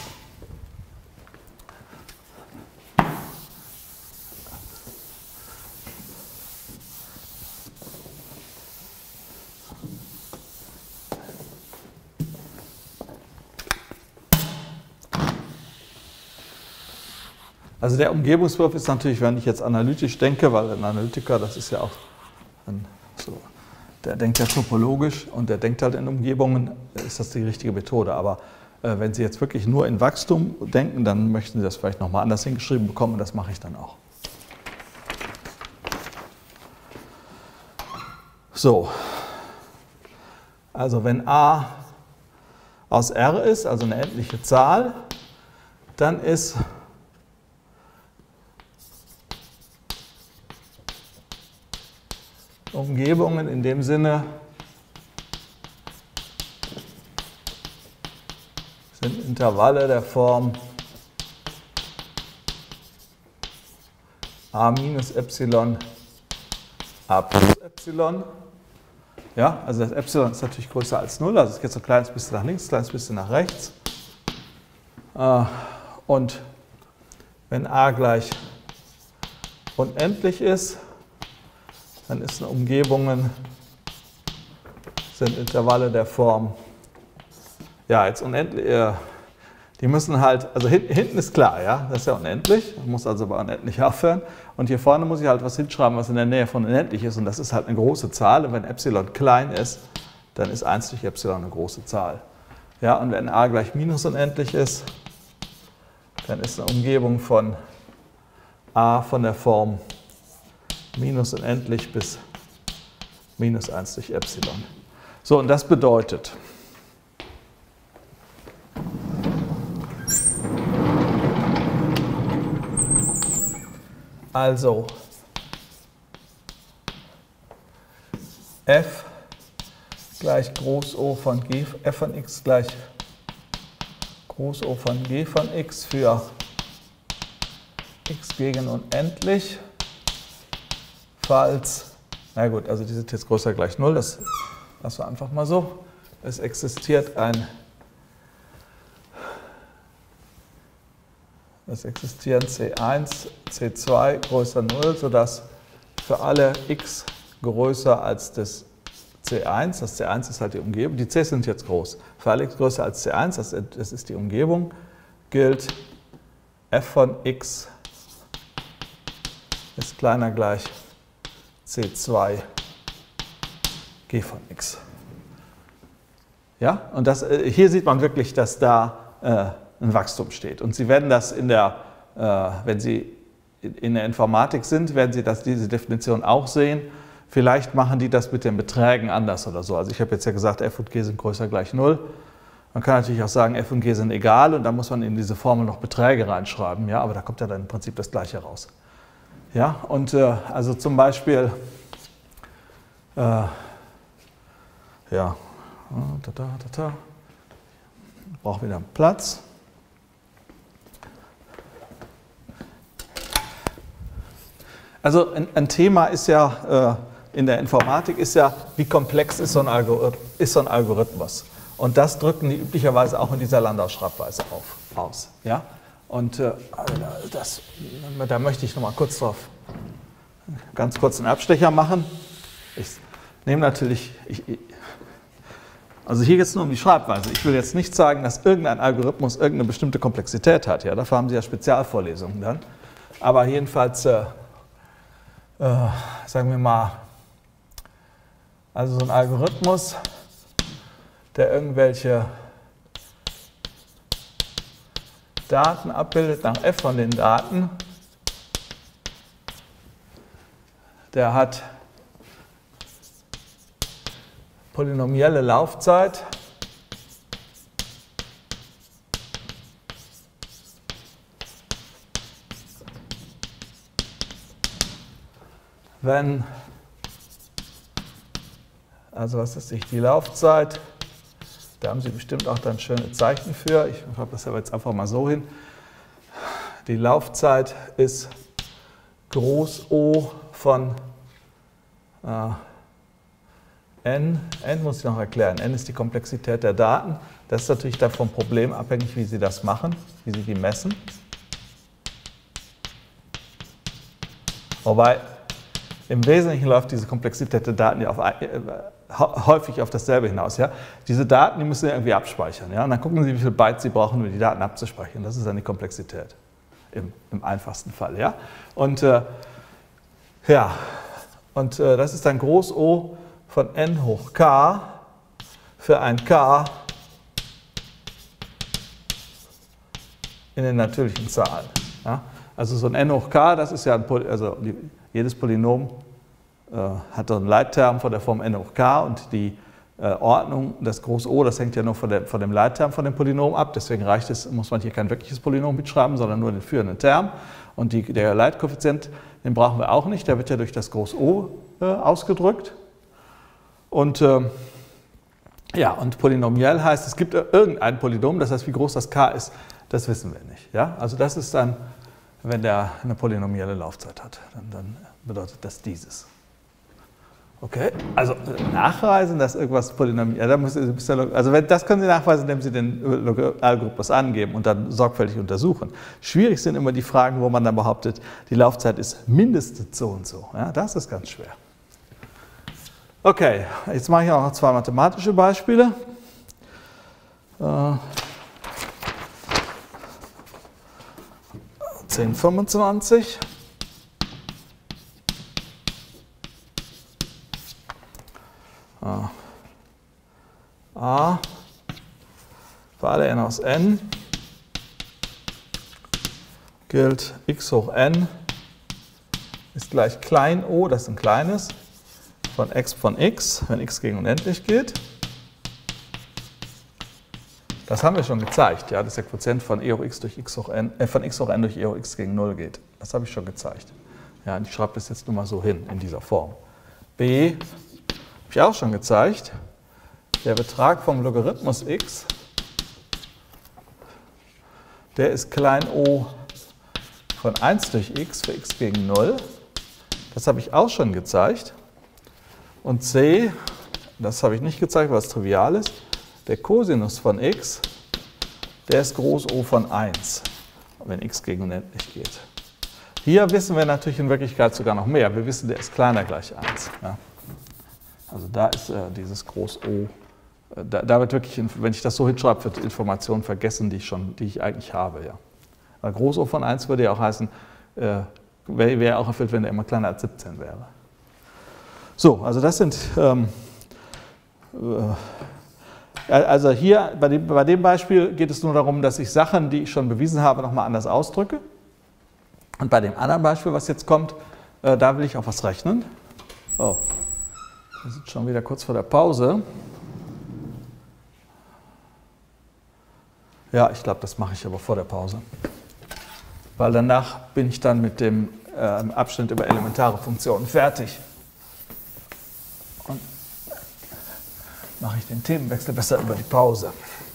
Also der Umgebungsbegriff ist natürlich, wenn ich jetzt analytisch denke, weil ein Analytiker, das ist ja auch ein, so, der denkt ja topologisch und der denkt halt in Umgebungen, ist das die richtige Methode. Aber äh, wenn Sie jetzt wirklich nur in Wachstum denken, dann möchten Sie das vielleicht nochmal anders hingeschrieben bekommen und das mache ich dann auch. So, also wenn a aus R ist, also eine endliche Zahl, dann ist Umgebungen in dem Sinne sind Intervalle der Form a minus Epsilon, a plus Epsilon. Ja, also das Epsilon ist natürlich größer als null, also es geht so ein kleines bisschen nach links, ein kleines bisschen nach rechts. Und wenn a gleich unendlich ist, dann ist eine Umgebungen, sind Intervalle der Form, ja, jetzt unendlich, äh, die müssen halt, also hin, hinten ist klar, ja, das ist ja unendlich, muss also bei unendlich aufhören. Und hier vorne muss ich halt was hinschreiben, was in der Nähe von unendlich ist, und das ist halt eine große Zahl. Und wenn Epsilon klein ist, dann ist eins durch Epsilon eine große Zahl. Ja, und wenn a gleich minus unendlich ist, dann ist eine Umgebung von a von der Form minus unendlich bis minus eins durch Epsilon. So, und das bedeutet, also f gleich Groß O von G, f von x gleich Groß O von G von x für x gegen unendlich, falls, na gut, also die sind jetzt größer gleich null, das lassen wir einfach mal so. Es existiert ein, es existieren C eins, C zwei größer null, sodass für alle x größer als das C eins, das C eins ist halt die Umgebung, die Cs sind jetzt groß, für alle x größer als C eins, das ist die Umgebung, gilt f von x ist kleiner gleich C zwei G von x. Ja, und das, hier sieht man wirklich, dass da äh, ein Wachstum steht. Und Sie werden das in der, äh, wenn Sie in der Informatik sind, werden Sie das, diese Definition auch sehen. Vielleicht machen die das mit den Beträgen anders oder so. Also ich habe jetzt ja gesagt, f und g sind größer gleich null. Man kann natürlich auch sagen, f und g sind egal und dann muss man in diese Formel noch Beträge reinschreiben. Ja, aber da kommt ja dann im Prinzip das Gleiche raus. Ja, und äh, also zum Beispiel, äh, ja, da, da, da, da. Braucht wieder Platz. Also ein, ein Thema ist ja äh, in der Informatik ist ja, wie komplex ist so, ein Algorith- ist so ein Algorithmus. Und das drücken die üblicherweise auch in dieser Landau-Schreibweise auf, aus. Ja? Und äh, das, da möchte ich noch mal kurz drauf, ganz kurz einen Abstecher machen. Ich nehme natürlich, ich, also hier geht es nur um die Schreibweise. Ich will jetzt nicht sagen, dass irgendein Algorithmus irgendeine bestimmte Komplexität hat. Ja? Dafür haben Sie ja Spezialvorlesungen dann. Aber jedenfalls, äh, äh, sagen wir mal, also so ein Algorithmus, der irgendwelche Daten abbildet nach f von den Daten, der hat polynomielle Laufzeit, wenn, also was ist die Laufzeit, da haben Sie bestimmt auch dann schöne Zeichen für, ich schreibe das aber jetzt einfach mal so hin, die Laufzeit ist Groß O von äh, n, n muss ich noch erklären, n ist die Komplexität der Daten, das ist natürlich dann vom Problem abhängig, wie Sie das machen, wie Sie die messen. Wobei im Wesentlichen läuft diese Komplexität der Daten ja auf, äh, häufig auf dasselbe hinaus. Ja? Diese Daten, die müssen Sie irgendwie abspeichern. Ja? Und dann gucken Sie, wie viele Byte Sie brauchen, um die Daten abzuspeichern. Das ist dann die Komplexität im, im einfachsten Fall. Ja? Und, äh, ja. Und äh, das ist dann Groß O von n hoch k für ein k in den natürlichen Zahlen. Ja? Also so ein n hoch k, das ist ja ein, Poly also die, jedes Polynom äh, hat so einen Leitterm von der Form n hoch k und die äh, Ordnung, das Groß O, das hängt ja nur von, der, von dem Leitterm von dem Polynom ab, deswegen reicht es, muss man hier kein wirkliches Polynom mitschreiben, sondern nur den führenden Term. Und die, der Leitkoeffizient, den brauchen wir auch nicht, der wird ja durch das Groß O äh, ausgedrückt. Und äh, ja, und polynomiell heißt, es gibt irgendein Polynom, das heißt, wie groß das k ist, das wissen wir nicht. Ja? Also das ist dann, wenn der eine polynomielle Laufzeit hat, dann, dann bedeutet das dieses. Okay, also nachweisen, dass irgendwas polynomiell, ja, da müssen Sie, also wenn, das können Sie nachweisen, indem Sie den Algorithmus angeben und dann sorgfältig untersuchen. Schwierig sind immer die Fragen, wo man dann behauptet, die Laufzeit ist mindestens so und so. Ja, das ist ganz schwer. Okay, jetzt mache ich auch noch zwei mathematische Beispiele. zehn fünfundzwanzig. A für alle n aus n gilt x hoch n ist gleich klein o, das ist ein kleines, von x von x, wenn x gegen unendlich geht. Das haben wir schon gezeigt, ja, dass der Quotient von e hoch x durch x hoch n, äh, von x hoch n durch e hoch x gegen null geht. Das habe ich schon gezeigt. Ja, und ich schreibe das jetzt nur mal so hin, in dieser Form. B habe ich auch schon gezeigt. der Betrag vom Logarithmus x, der ist klein o von eins durch x für x gegen null. Das habe ich auch schon gezeigt. Und c, das habe ich nicht gezeigt, weil es trivial ist, der Cosinus von x, der ist groß O von eins, wenn x gegen unendlich geht. Hier wissen wir natürlich in Wirklichkeit sogar noch mehr. Wir wissen, der ist kleiner gleich eins. Ja. Also da ist äh, dieses groß O, äh, da, da wird wirklich, wenn ich das so hinschreibe, wird Informationen vergessen, die ich, schon, die ich eigentlich habe. Ja. Weil groß O von eins würde ja auch heißen, äh, wäre wär auch erfüllt, wenn der immer kleiner als siebzehn wäre. So, also das sind, ähm, äh, also hier bei dem, bei dem Beispiel geht es nur darum, dass ich Sachen, die ich schon bewiesen habe, nochmal anders ausdrücke. Und bei dem anderen Beispiel, was jetzt kommt, äh, da will ich auch was rechnen. Oh, wir sind schon wieder kurz vor der Pause. Ja, ich glaube, das mache ich aber vor der Pause. Weil danach bin ich dann mit dem äh, Abschnitt über elementare Funktionen fertig. Und mache ich den Themenwechsel besser über die Pause.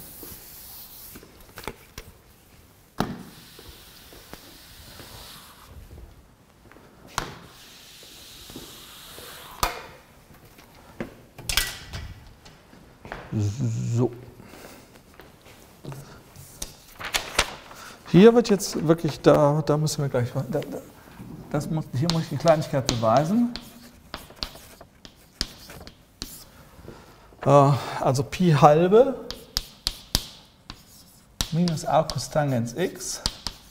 So. Hier wird jetzt wirklich, da, da müssen wir gleich, da, das muss, hier muss ich die Kleinigkeit beweisen. Also Pi halbe minus a Costangens x,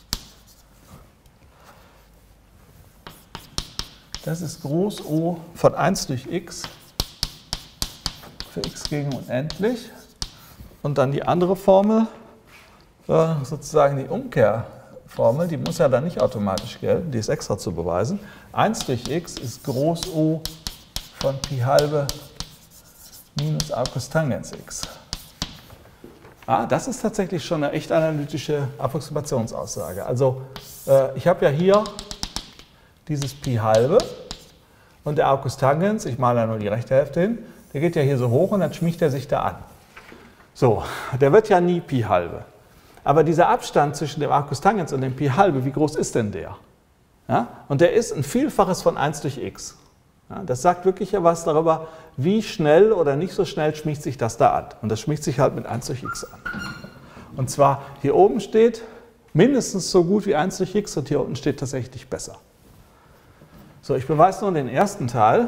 das ist groß O von eins durch x für x gegen unendlich. Und dann die andere Formel, sozusagen die Umkehrformel, die muss ja dann nicht automatisch gelten, die ist extra zu beweisen. eins durch x ist groß O von Pi halbe minus a Costangens x. Ah, das ist tatsächlich schon eine echt analytische Approximationsaussage. Also äh, ich habe ja hier dieses Pi halbe und der a Costangens, ich male da nur die rechte Hälfte hin, der geht ja hier so hoch und dann schmiegt er sich da an. So, der wird ja nie Pi halbe. Aber dieser Abstand zwischen dem a Costangens und dem Pi halbe, wie groß ist denn der? Ja? Und der ist ein Vielfaches von eins durch x. Ja, das sagt wirklich ja was darüber, wie schnell oder nicht so schnell schmiegt sich das da an. Und das schmiegt sich halt mit eins durch x an. Und zwar hier oben steht mindestens so gut wie eins durch x und hier unten steht tatsächlich besser. So, ich beweise nur den ersten Teil.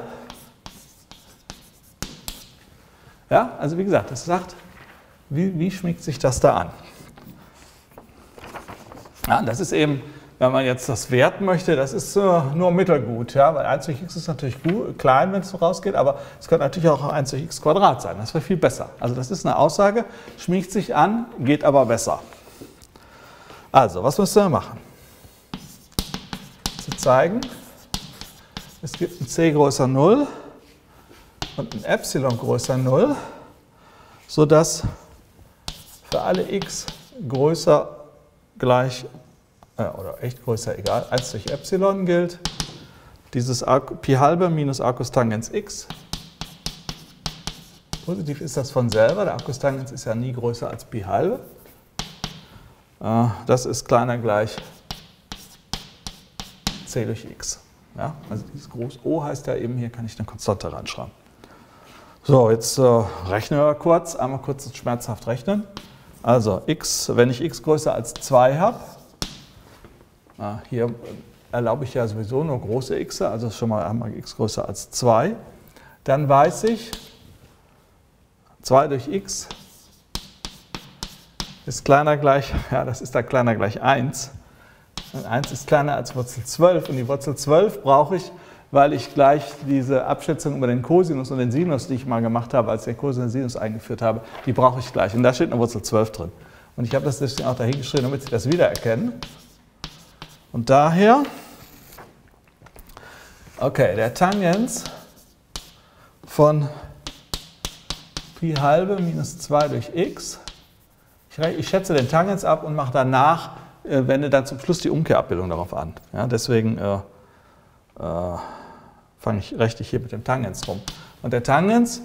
Ja, also wie gesagt, es sagt, wie, wie schmiegt sich das da an. Ja, das ist eben, wenn man jetzt das werten möchte, das ist äh, nur mittelgut, ja, weil eins durch x ist natürlich gut, klein, wenn es so rausgeht, aber es könnte natürlich auch eins durch x Quadrat sein, das wäre viel besser. Also das ist eine Aussage, schmiegt sich an, geht aber besser. Also, was müssen wir machen? Zu zeigen, es gibt ein c größer null und ein Epsilon größer null, sodass für alle x größer gleich, äh, oder echt größer, egal, eins durch Epsilon gilt, dieses a, Pi halbe minus a Costangens x. Positiv ist das von selber, der a Costangens ist ja nie größer als Pi halbe. Äh, das ist kleiner gleich c durch x. Ja, also dieses Groß O heißt ja eben, hier kann ich eine Konstante reinschreiben. So, jetzt äh, rechnen wir kurz, einmal kurz schmerzhaft rechnen. Also x, wenn ich x größer als zwei habe, äh, hier erlaube ich ja sowieso nur große x, also schon mal einmal x größer als zwei, dann weiß ich, zwei durch x ist kleiner gleich, ja, das ist da kleiner gleich eins. Und eins ist kleiner als Wurzel zwölf und die Wurzel zwölf brauche ich, weil ich gleich diese Abschätzung über den Cosinus und den Sinus, die ich mal gemacht habe, als ich den Cosinus und den Sinus eingeführt habe, die brauche ich gleich. Und da steht eine Wurzel zwölf drin. Und ich habe das deswegen auch dahin geschrieben, damit Sie das wiedererkennen. Und daher, okay, der Tangens von Pi halbe minus zwei durch x, ich, ich schätze den Tangens ab und mache danach, äh, wende dann zum Schluss die Umkehrabbildung darauf an. Ja, deswegen äh, äh, fange ich, rechne ich hier mit dem Tangens rum. Und der Tangens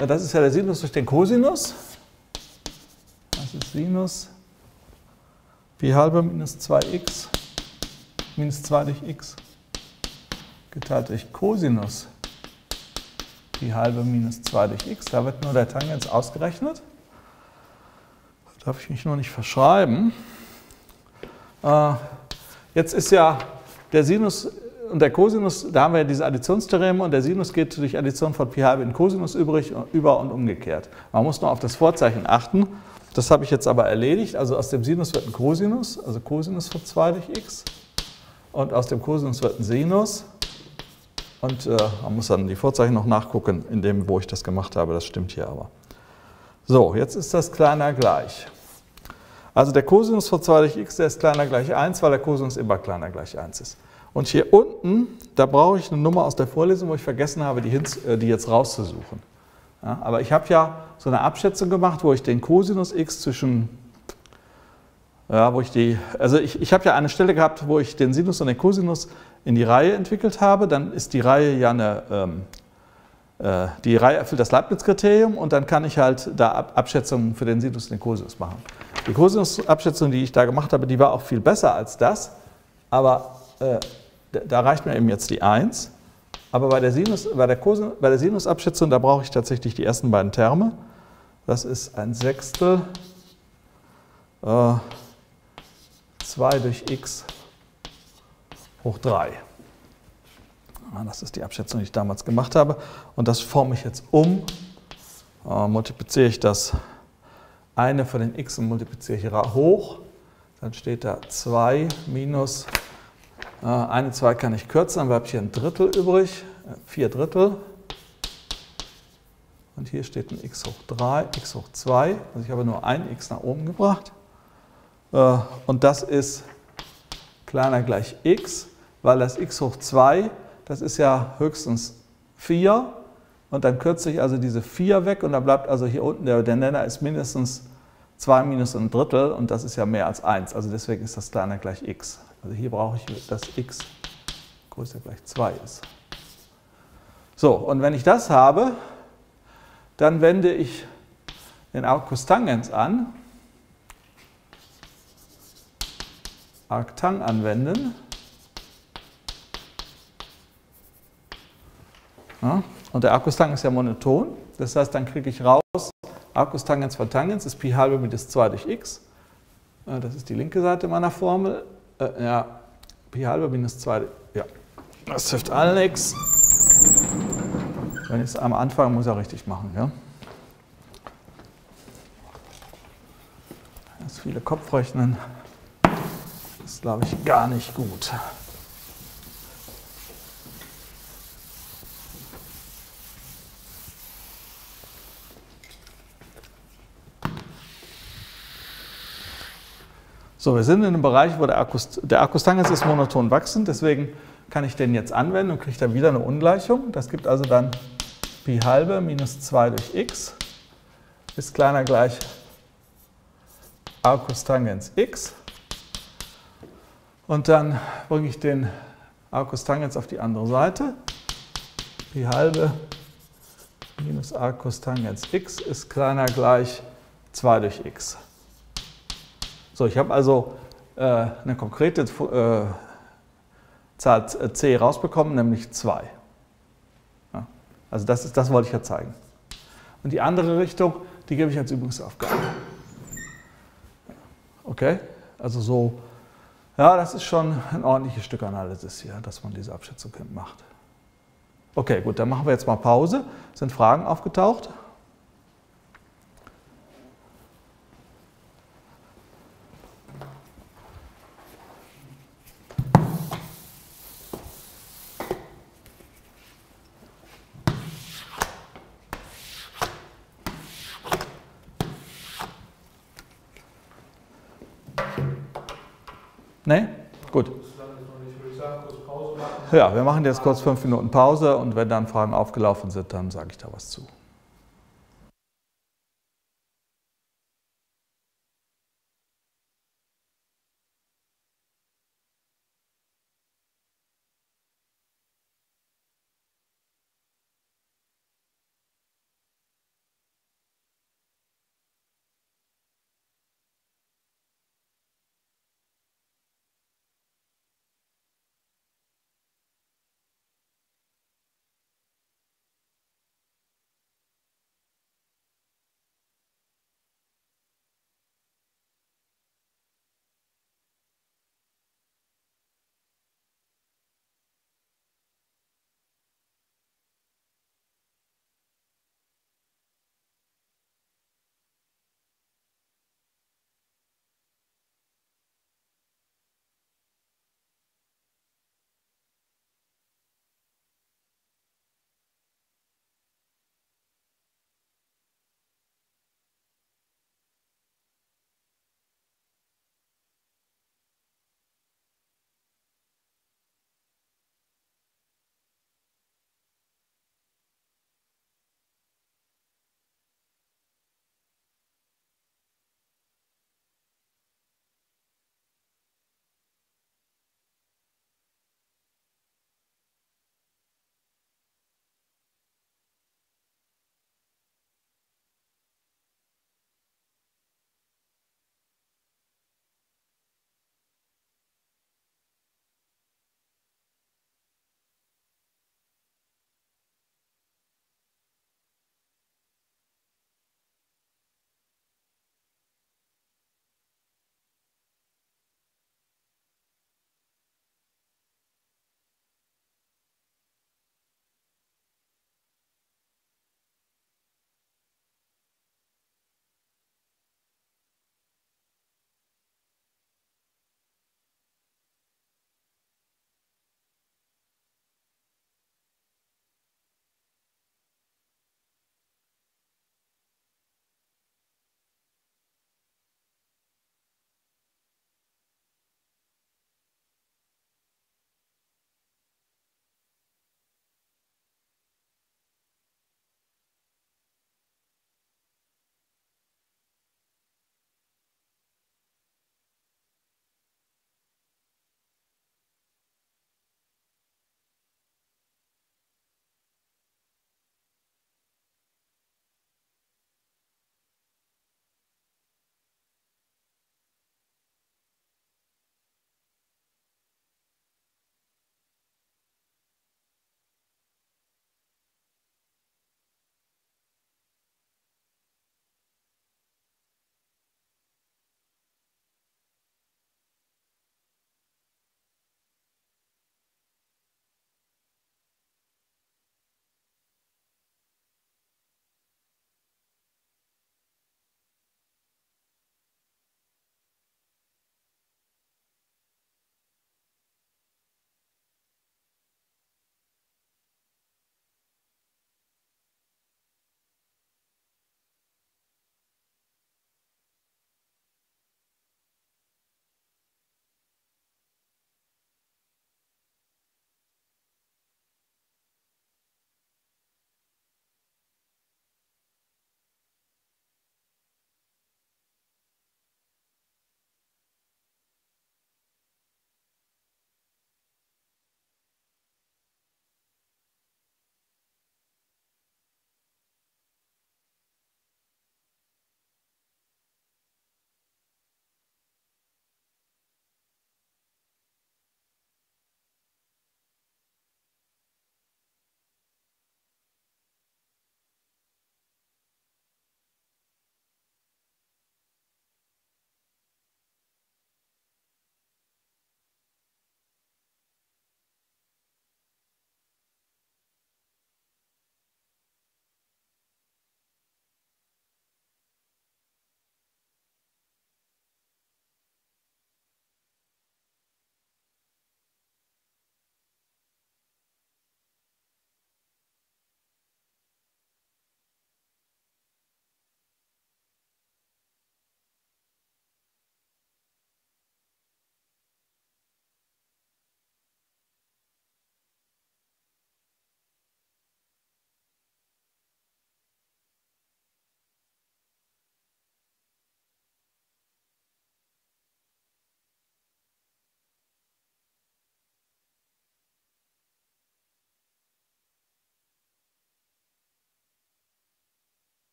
das ist ja der Sinus durch den Cosinus. Das ist Sinus Pi halbe minus zwei x minus zwei durch x geteilt durch Cosinus Pi halbe minus zwei durch x. Da wird nur der Tangens ausgerechnet. Da darf ich mich nur nicht verschreiben. Äh, jetzt ist ja der Sinus und der Cosinus, da haben wir ja diese Additionstheoreme und der Sinus geht durch Addition von Pi halbe in Cosinus übrig, über und umgekehrt. Man muss nur auf das Vorzeichen achten. Das habe ich jetzt aber erledigt. Also aus dem Sinus wird ein Cosinus, also Cosinus von zwei durch x. Und aus dem Cosinus wird ein Sinus. Und äh, man muss dann die Vorzeichen noch nachgucken, in dem, wo ich das gemacht habe. Das stimmt hier aber. So, jetzt ist das kleiner gleich. Also der Cosinus von zwei durch x, der ist kleiner gleich eins, weil der Cosinus immer kleiner gleich eins ist. Und hier unten, da brauche ich eine Nummer aus der Vorlesung, wo ich vergessen habe, die, Hinz, äh, die jetzt rauszusuchen. Ja, aber ich habe ja so eine Abschätzung gemacht, wo ich den Cosinus x zwischen, ja, wo ich die, also ich, ich habe ja eine Stelle gehabt, wo ich den Sinus und den Cosinus in die Reihe entwickelt habe. Dann ist die Reihe ja eine, ähm, äh, die Reihe erfüllt das Leibniz-Kriterium und dann kann ich halt da Ab Abschätzungen für den Sinus und den Cosinus machen. Die Cosinus-Abschätzung, die ich da gemacht habe, die war auch viel besser als das, aber äh, da reicht mir eben jetzt die eins. Aber bei der Sinus, bei der Cosinus, bei der Sinusabschätzung, da brauche ich tatsächlich die ersten beiden Terme. Das ist ein Sechstel äh, zwei durch x hoch drei. Das ist die Abschätzung, die ich damals gemacht habe. Und das forme ich jetzt um. Äh, multipliziere ich das eine von den x und multipliziere ich hoch. Dann steht da zwei minus, äh, eine zwei kann ich kürzen, dann bleibt hier ein Drittel übrig, vier Drittel. Und hier steht ein x hoch drei, x hoch zwei. Also ich habe nur ein x nach oben gebracht. Äh, und das ist kleiner gleich x, weil das x hoch zwei, das ist ja höchstens vier. Und dann kürze ich also diese vier weg und dann bleibt also hier unten, der, der Nenner ist mindestens zwei minus ein Drittel und das ist ja mehr als eins. Also deswegen ist das kleiner gleich x. Also hier brauche ich, dass x größer gleich zwei ist. So, und wenn ich das habe, dann wende ich den Arctangens an. Arctang anwenden. Ja, und der Arctangens ist ja monoton. Das heißt, dann kriege ich raus, Arctangens von Tangens ist Pi halbe minus zwei durch x. Das ist die linke Seite meiner Formel. Ja, Pi halbe minus zwei, ja, das hilft allen nichts. Wenn ich es am Anfang muss ich auch richtig machen. Ja? Das viele Kopfrechnen ist, glaube ich, gar nicht gut. So, wir sind in einem Bereich, wo der Arctangens ist monoton wachsend, deswegen kann ich den jetzt anwenden und kriege dann wieder eine Ungleichung. Das gibt also dann Pi halbe minus zwei durch x ist kleiner gleich Arctangens x. Und dann bringe ich den Arctangens auf die andere Seite. Pi halbe minus Arctangens x ist kleiner gleich zwei durch x. So, ich habe also äh, eine konkrete äh, Zahl c rausbekommen, nämlich zwei. Ja, also das, ist, das wollte ich ja zeigen. Und die andere Richtung, die gebe ich als Übungsaufgabe. Okay, also so, ja, das ist schon ein ordentliches Stück Analysis hier, dass man diese Abschätzung macht. Okay, gut, dann machen wir jetzt mal Pause. Sind Fragen aufgetaucht? Nee? Gut. Ja, wir machen jetzt kurz fünf Minuten Pause und wenn dann Fragen aufgelaufen sind, dann sage ich da was zu.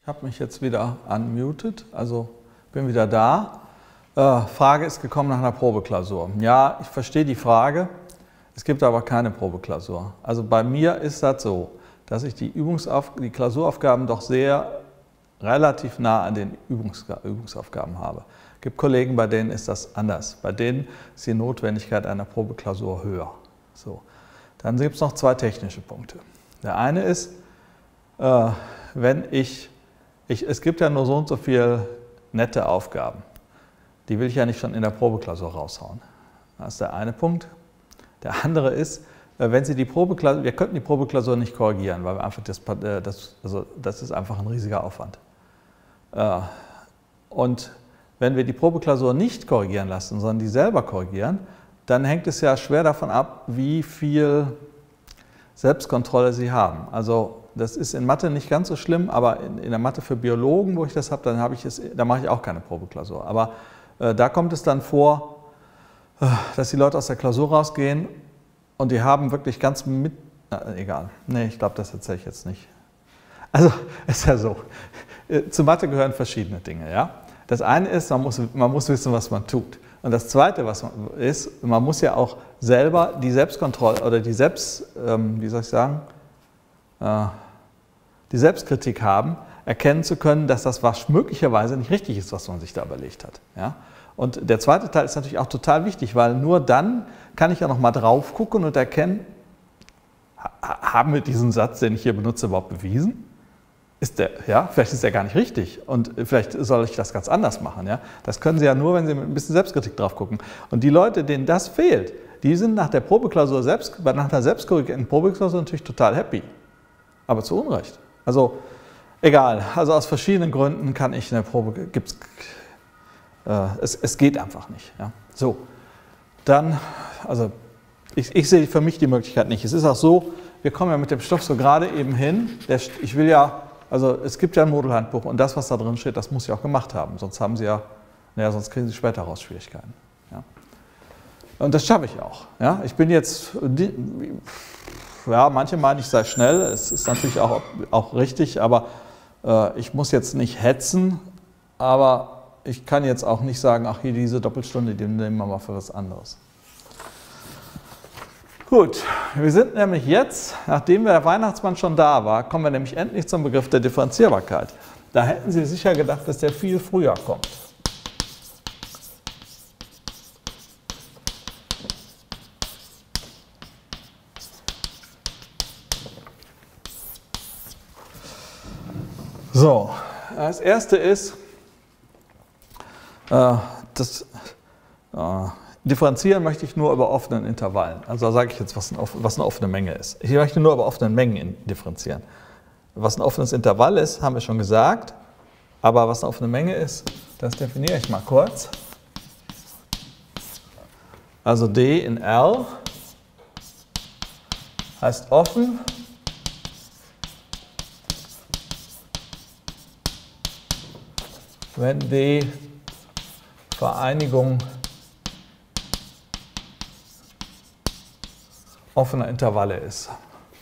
habe mich jetzt wieder unmuted, also bin wieder da. Äh, Frage ist gekommen nach einer Probeklausur. Ja, ich verstehe die Frage, es gibt aber keine Probeklausur. Also bei mir ist das so, dass ich die, Übungsauf die Klausuraufgaben doch sehr relativ nah an den Übungs Übungsaufgaben habe. Es gibt Kollegen, bei denen ist das anders. Bei denen ist die Notwendigkeit einer Probeklausur höher. So. Dann gibt es noch zwei technische Punkte. Der eine ist, äh, wenn ich, ich, es gibt ja nur so und so viele nette Aufgaben. Die will ich ja nicht schon in der Probeklausur raushauen. Das ist der eine Punkt. Der andere ist, wenn Sie die Probeklausur, wir könnten die Probeklausur nicht korrigieren, weil wir einfach das, das, also das ist einfach ein riesiger Aufwand. Und wenn wir die Probeklausur nicht korrigieren lassen, sondern die selber korrigieren, dann hängt es ja schwer davon ab, wie viel Selbstkontrolle Sie haben. Also das ist in Mathe nicht ganz so schlimm, aber in, in der Mathe für Biologen, wo ich das habe, dann habe ich es, da mache ich auch keine Probeklausur. Aber äh, da kommt es dann vor, äh, dass die Leute aus der Klausur rausgehen und die haben wirklich ganz mit, na, egal, nee, ich glaube, das erzähle ich jetzt nicht. Also ist ja so, zu Mathe gehören verschiedene Dinge. Ja? Das eine ist, man muss, man muss wissen, was man tut. Und das Zweite, was man ist, man muss ja auch selber die Selbstkontrolle oder die Selbst, ähm, wie soll ich sagen, äh, die Selbstkritik haben, erkennen zu können, dass das was möglicherweise nicht richtig ist, was man sich da überlegt hat. Ja? Und der zweite Teil ist natürlich auch total wichtig, weil nur dann kann ich ja noch mal drauf gucken und erkennen, haben wir diesen Satz, den ich hier benutze, überhaupt bewiesen? Ist der, ja, vielleicht ist der gar nicht richtig und vielleicht soll ich das ganz anders machen. Ja? Das können Sie ja nur, wenn Sie mit ein bisschen Selbstkritik drauf gucken. Und die Leute, denen das fehlt, die sind nach der Probeklausur, selbst, nach der selbstkorrigierten Probeklausur natürlich total happy. Aber zu Unrecht. Also egal, also aus verschiedenen Gründen kann ich eine Probe, gibt's, äh, es, es geht einfach nicht. Ja? So, dann, also ich, ich sehe für mich die Möglichkeit nicht. Es ist auch so, wir kommen ja mit dem Stoff so gerade eben hin, der, ich will ja, also es gibt ja ein Modulhandbuch und das, was da drin steht, das muss ich auch gemacht haben, sonst haben Sie ja, naja, sonst kriegen Sie später raus Schwierigkeiten. Ja? Und das schaffe ich auch. Ja? Ich bin jetzt, ja, manche meinen, ich sei schnell, es ist natürlich auch, auch richtig, aber äh, ich muss jetzt nicht hetzen, aber ich kann jetzt auch nicht sagen, ach hier diese Doppelstunde, die nehmen wir mal für was anderes. Gut, wir sind nämlich jetzt, nachdem der Weihnachtsmann schon da war, kommen wir nämlich endlich zum Begriff der Differenzierbarkeit. Da hätten Sie sicher gedacht, dass der viel früher kommt. So, das erste ist, äh, das, äh, differenzieren möchte ich nur über offenen Intervallen. Also da sage ich jetzt, was, ein, was eine offene Menge ist. Ich möchte nur über offene Mengen differenzieren. Was ein offenes Intervall ist, haben wir schon gesagt. Aber was eine offene Menge ist, das definiere ich mal kurz. Also D in R heißt offen. Wenn D Vereinigung offener Intervalle ist.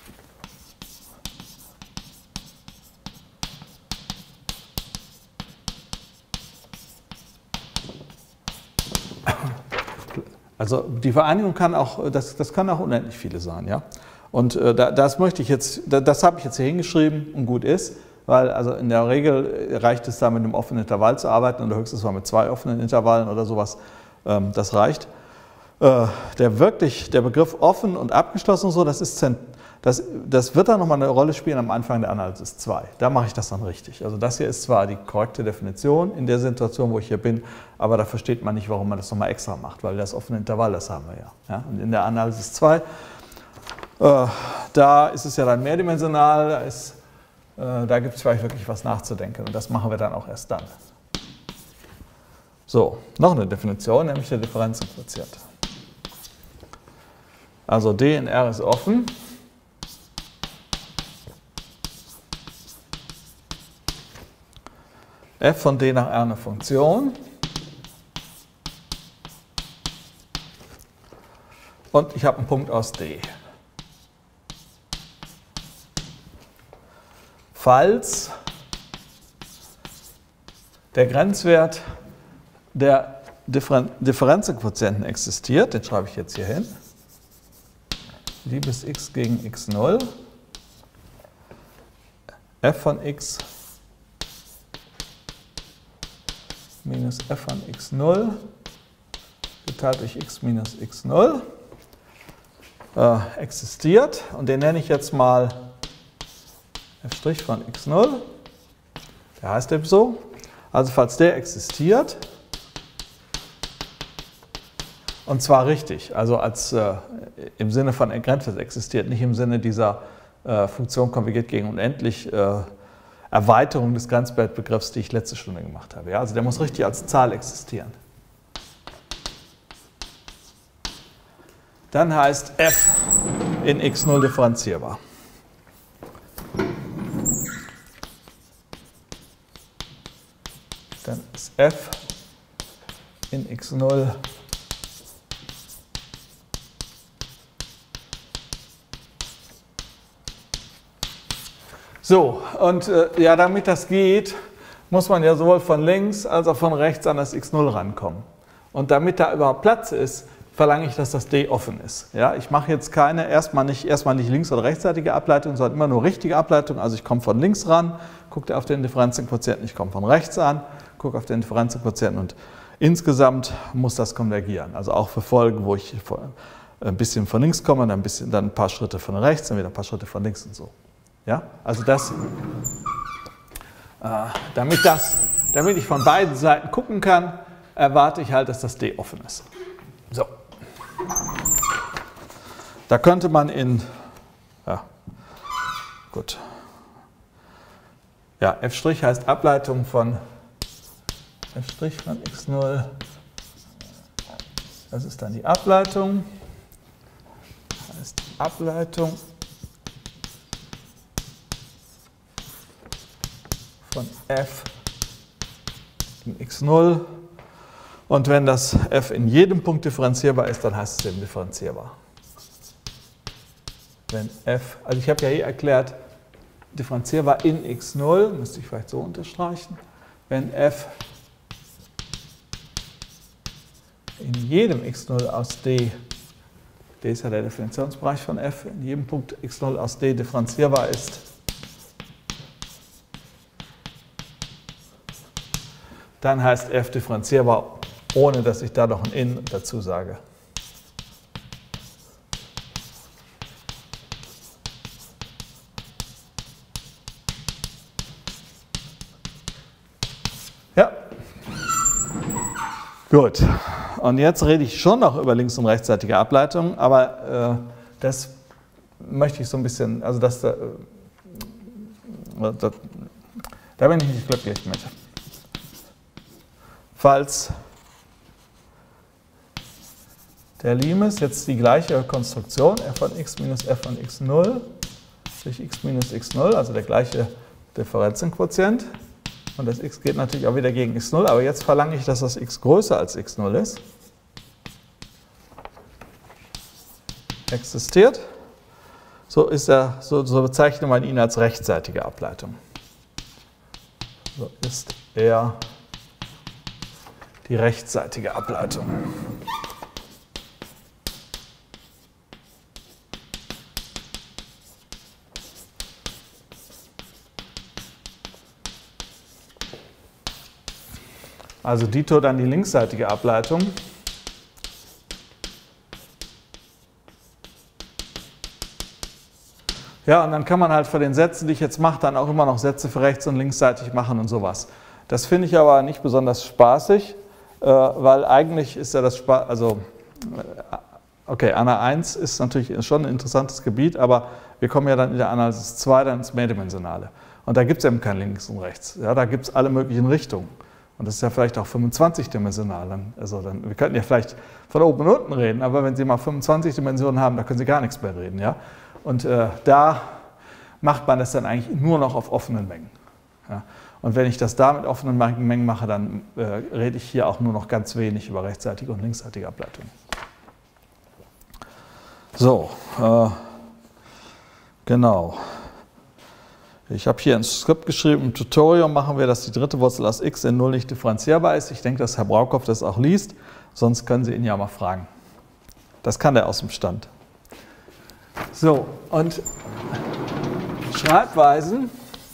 Also die Vereinigung kann auch, das, das kann auch unendlich viele sein, ja. Und äh, das möchte ich jetzt, das habe ich jetzt hier hingeschrieben und gut ist, weil also in der Regel reicht es da mit einem offenen Intervall zu arbeiten oder höchstens mal mit zwei offenen Intervallen oder sowas, ähm, das reicht. Der, wirklich, der Begriff offen und abgeschlossen und so, das, ist, das, das wird dann nochmal eine Rolle spielen am Anfang der Analysis zwei. Da mache ich das dann richtig. Also das hier ist zwar die korrekte Definition in der Situation, wo ich hier bin, aber da versteht man nicht, warum man das nochmal extra macht, weil das offene Intervall, das haben wir ja. ja? Und in der Analysis zwei, äh, da ist es ja dann mehrdimensional, da, ist, äh, da gibt es vielleicht wirklich was nachzudenken und das machen wir dann auch erst dann. So, noch eine Definition, nämlich der Differenzquotient. Also D in R ist offen. F von D nach R eine Funktion. Und ich habe einen Punkt aus D. Falls der Grenzwert der Differen Differenzenquotienten existiert, den schreibe ich jetzt hier hin, liebes x gegen x null, f von x minus f von x null geteilt durch x minus x null äh, existiert, und den nenne ich jetzt mal f' von x null, der heißt eben so. Also falls der existiert, und zwar richtig, also als äh, im Sinne von Grenzwert existiert, nicht im Sinne dieser äh, Funktion konvergiert gegen unendlich äh, Erweiterung des Grenzwertbegriffs, die ich letzte Stunde gemacht habe. Ja? Also der muss richtig als Zahl existieren. Dann heißt f in x null differenzierbar. Dann ist f in x null so, und äh, ja, damit das geht, muss man ja sowohl von links als auch von rechts an das x null rankommen. Und damit da überhaupt Platz ist, verlange ich, dass das D offen ist. Ja, ich mache jetzt keine, erstmal nicht, erstmal nicht links- oder rechtsseitige Ableitung, sondern immer nur richtige Ableitung. Also ich komme von links ran, gucke auf den Differenzenquotienten, ich komme von rechts an, gucke auf den Differenzenquotienten, und insgesamt muss das konvergieren. Also auch für Folgen, wo ich ein bisschen von links komme, dann ein, bisschen, dann ein paar Schritte von rechts, dann wieder ein paar Schritte von links und so. Ja, also das, äh, damit das, damit ich von beiden Seiten gucken kann, erwarte ich halt, dass das D offen ist. So. Da könnte man in, ja, gut, ja, f' heißt Ableitung von f' von x null, das ist dann die Ableitung, das heißt Ableitung von f in x null, und wenn das f in jedem Punkt differenzierbar ist, dann heißt es eben differenzierbar. Wenn f, also ich habe ja hier erklärt, differenzierbar in x null, müsste ich vielleicht so unterstreichen, wenn f in jedem x null aus d, d ist ja der Definitionsbereich von f, in jedem Punkt x null aus d differenzierbar ist, dann heißt f differenzierbar, ohne dass ich da noch ein in dazu sage. Ja, gut. Und jetzt rede ich schon noch über links- und rechtsseitige Ableitungen, aber äh, das möchte ich so ein bisschen, also das, äh, das, da bin ich nicht glücklich mit. Falls der Limes jetzt die gleiche Konstruktion, f von x minus f von x null durch x minus x null, also der gleiche Differenzenquotient, und das x geht natürlich auch wieder gegen x null, aber jetzt verlange ich, dass das x größer als x null ist, existiert, so, ist er, so, so bezeichnet man ihn als rechtsseitige Ableitung. So ist er die rechtsseitige Ableitung. Also dito dann die linksseitige Ableitung. Ja, und dann kann man halt für den Sätzen, die ich jetzt mache, dann auch immer noch Sätze für rechts- und linksseitig machen und sowas. Das finde ich aber nicht besonders spaßig, weil eigentlich ist ja das Spaß, also okay, Ana eins ist natürlich schon ein interessantes Gebiet, aber wir kommen ja dann in der Analysis zwei dann ins Mehrdimensionale. Und da gibt es eben kein Links und Rechts. Ja, da gibt es alle möglichen Richtungen. Und das ist ja vielleicht auch fünfundzwanzig-dimensional. Also dann, wir könnten ja vielleicht von oben und unten reden, aber wenn Sie mal fünfundzwanzig Dimensionen haben, da können Sie gar nichts mehr reden. Ja? Und äh, da macht man das dann eigentlich nur noch auf offenen Mengen. Ja? Und wenn ich das da mit offenen Mengen mache, dann äh, rede ich hier auch nur noch ganz wenig über rechtsseitige und linksseitige Ableitungen. So, äh, genau. Ich habe hier ein Skript geschrieben, im Tutorial machen wir, dass die dritte Wurzel aus x in null nicht differenzierbar ist. Ich denke, dass Herr Braukopf das auch liest, sonst können Sie ihn ja mal fragen. Das kann er aus dem Stand. So, und Schreibweisen.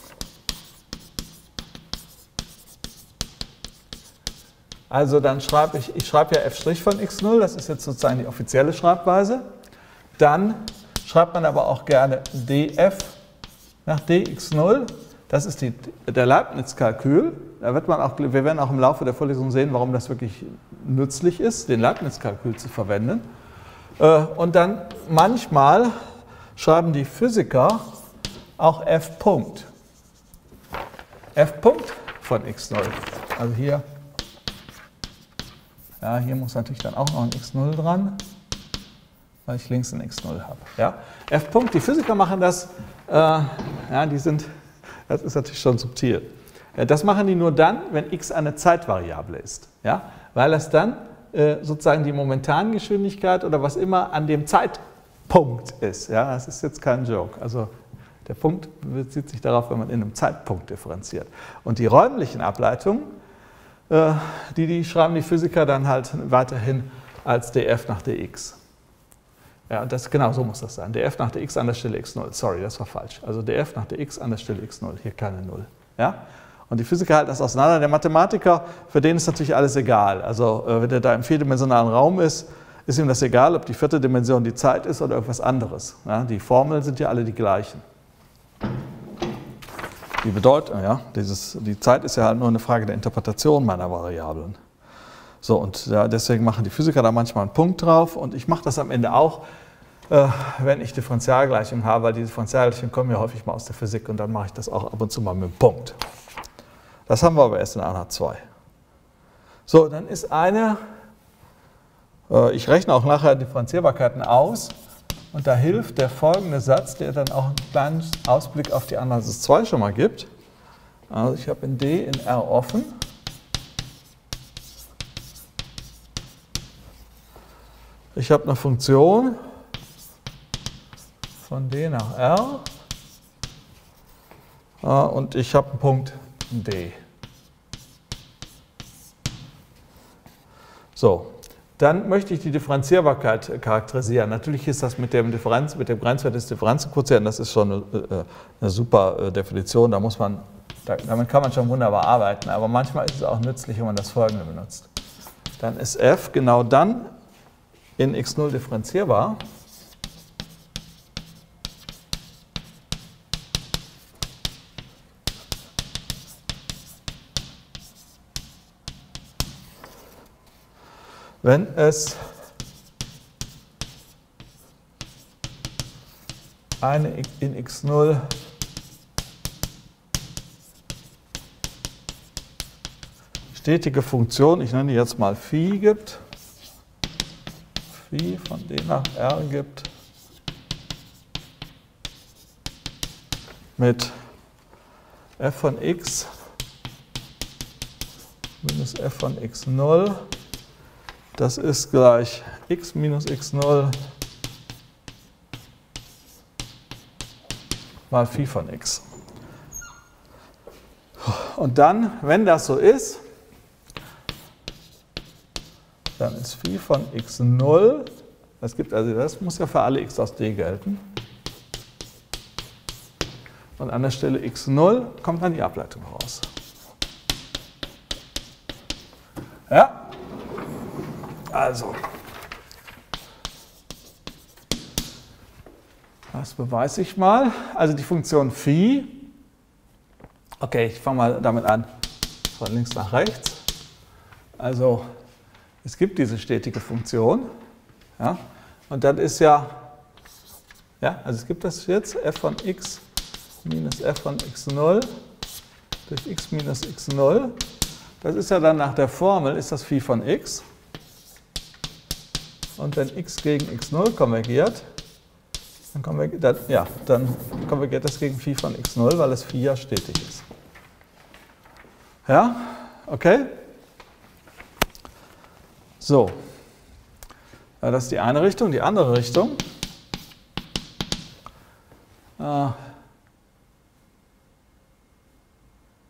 Also dann schreibe ich, ich schreibe ja f' von x null, das ist jetzt sozusagen die offizielle Schreibweise. Dann schreibt man aber auch gerne df nach dx null, das ist die, der Leibniz-Kalkül. Da wird man auch, wir werden auch im Laufe der Vorlesung sehen, warum das wirklich nützlich ist, den Leibniz-Kalkül zu verwenden. Und dann manchmal schreiben die Physiker auch f Punkt. f Punkt von x null. Also hier, ja, hier muss natürlich dann auch noch ein x null dran, weil ich links ein x null habe. Ja? f Punkt, die Physiker machen das, äh, ja, die sind, das ist natürlich schon subtil. Das machen die nur dann, wenn x eine Zeitvariable ist, ja? Weil das dann äh, sozusagen die Momentangeschwindigkeit oder was immer an dem Zeitpunkt ist. Ja? Das ist jetzt kein Joke. Also der Punkt bezieht sich darauf, wenn man in einem Zeitpunkt differenziert. Und die räumlichen Ableitungen, äh, die, die schreiben die Physiker dann halt weiterhin als df nach dx. Ja, das, genau so muss das sein. df nach dx an der Stelle x null. Sorry, das war falsch. Also df nach dx an der Stelle x null. Hier keine null. Ja? Und die Physiker halten das auseinander. Der Mathematiker, für den ist natürlich alles egal. Also wenn er da im vierdimensionalen Raum ist, ist ihm das egal, ob die vierte Dimension die Zeit ist oder irgendwas anderes. Ja? Die Formeln sind ja alle die gleichen. Die Bedeutung, ja, dieses, die Zeit ist ja halt nur eine Frage der Interpretation meiner Variablen. So, und ja, deswegen machen die Physiker da manchmal einen Punkt drauf und ich mache das am Ende auch, äh, wenn ich Differentialgleichungen habe, weil die Differentialgleichungen kommen ja häufig mal aus der Physik und dann mache ich das auch ab und zu mal mit einem Punkt. Das haben wir aber erst in Einheit zwei. So, dann ist eine, äh, ich rechne auch nachher Differenzierbarkeiten aus und da hilft der folgende Satz, der dann auch einen kleinen Ausblick auf die Analysis zwei schon mal gibt. Also ich habe in D in R offen. Ich habe eine Funktion von D nach R und ich habe einen Punkt D. So, dann möchte ich die Differenzierbarkeit charakterisieren. Natürlich ist das mit dem, Differenz, mit dem Grenzwert des Differenzquotienten, das ist schon eine, eine super Definition, da muss man, damit kann man schon wunderbar arbeiten, aber manchmal ist es auch nützlich, wenn man das Folgende benutzt. Dann ist f genau dann in x null differenzierbar, wenn es eine in x null stetige Funktion, ich nenne die jetzt mal phi, gibt, phi von D nach R gibt, mit f von x minus f von x null, das ist gleich x minus x null mal phi von x. Und dann, wenn das so ist, dann ist phi von x null, das gibt also, das muss ja für alle x aus D gelten. Und an der Stelle x null kommt dann die Ableitung raus. Ja? Also, das beweise ich mal. Also die Funktion phi, okay, ich fange mal damit an, von links nach rechts. Also es gibt diese stetige Funktion, ja, und dann ist ja, ja, also es gibt das jetzt, f von x minus f von x null durch x minus x null. Das ist ja dann nach der Formel, ist das phi von x. Und wenn x gegen x null konvergiert, dann konvergiert, dann, ja, dann konvergiert das gegen phi von x null, weil es phi ja stetig ist. Ja, okay? So, das ist die eine Richtung. Die andere Richtung, äh,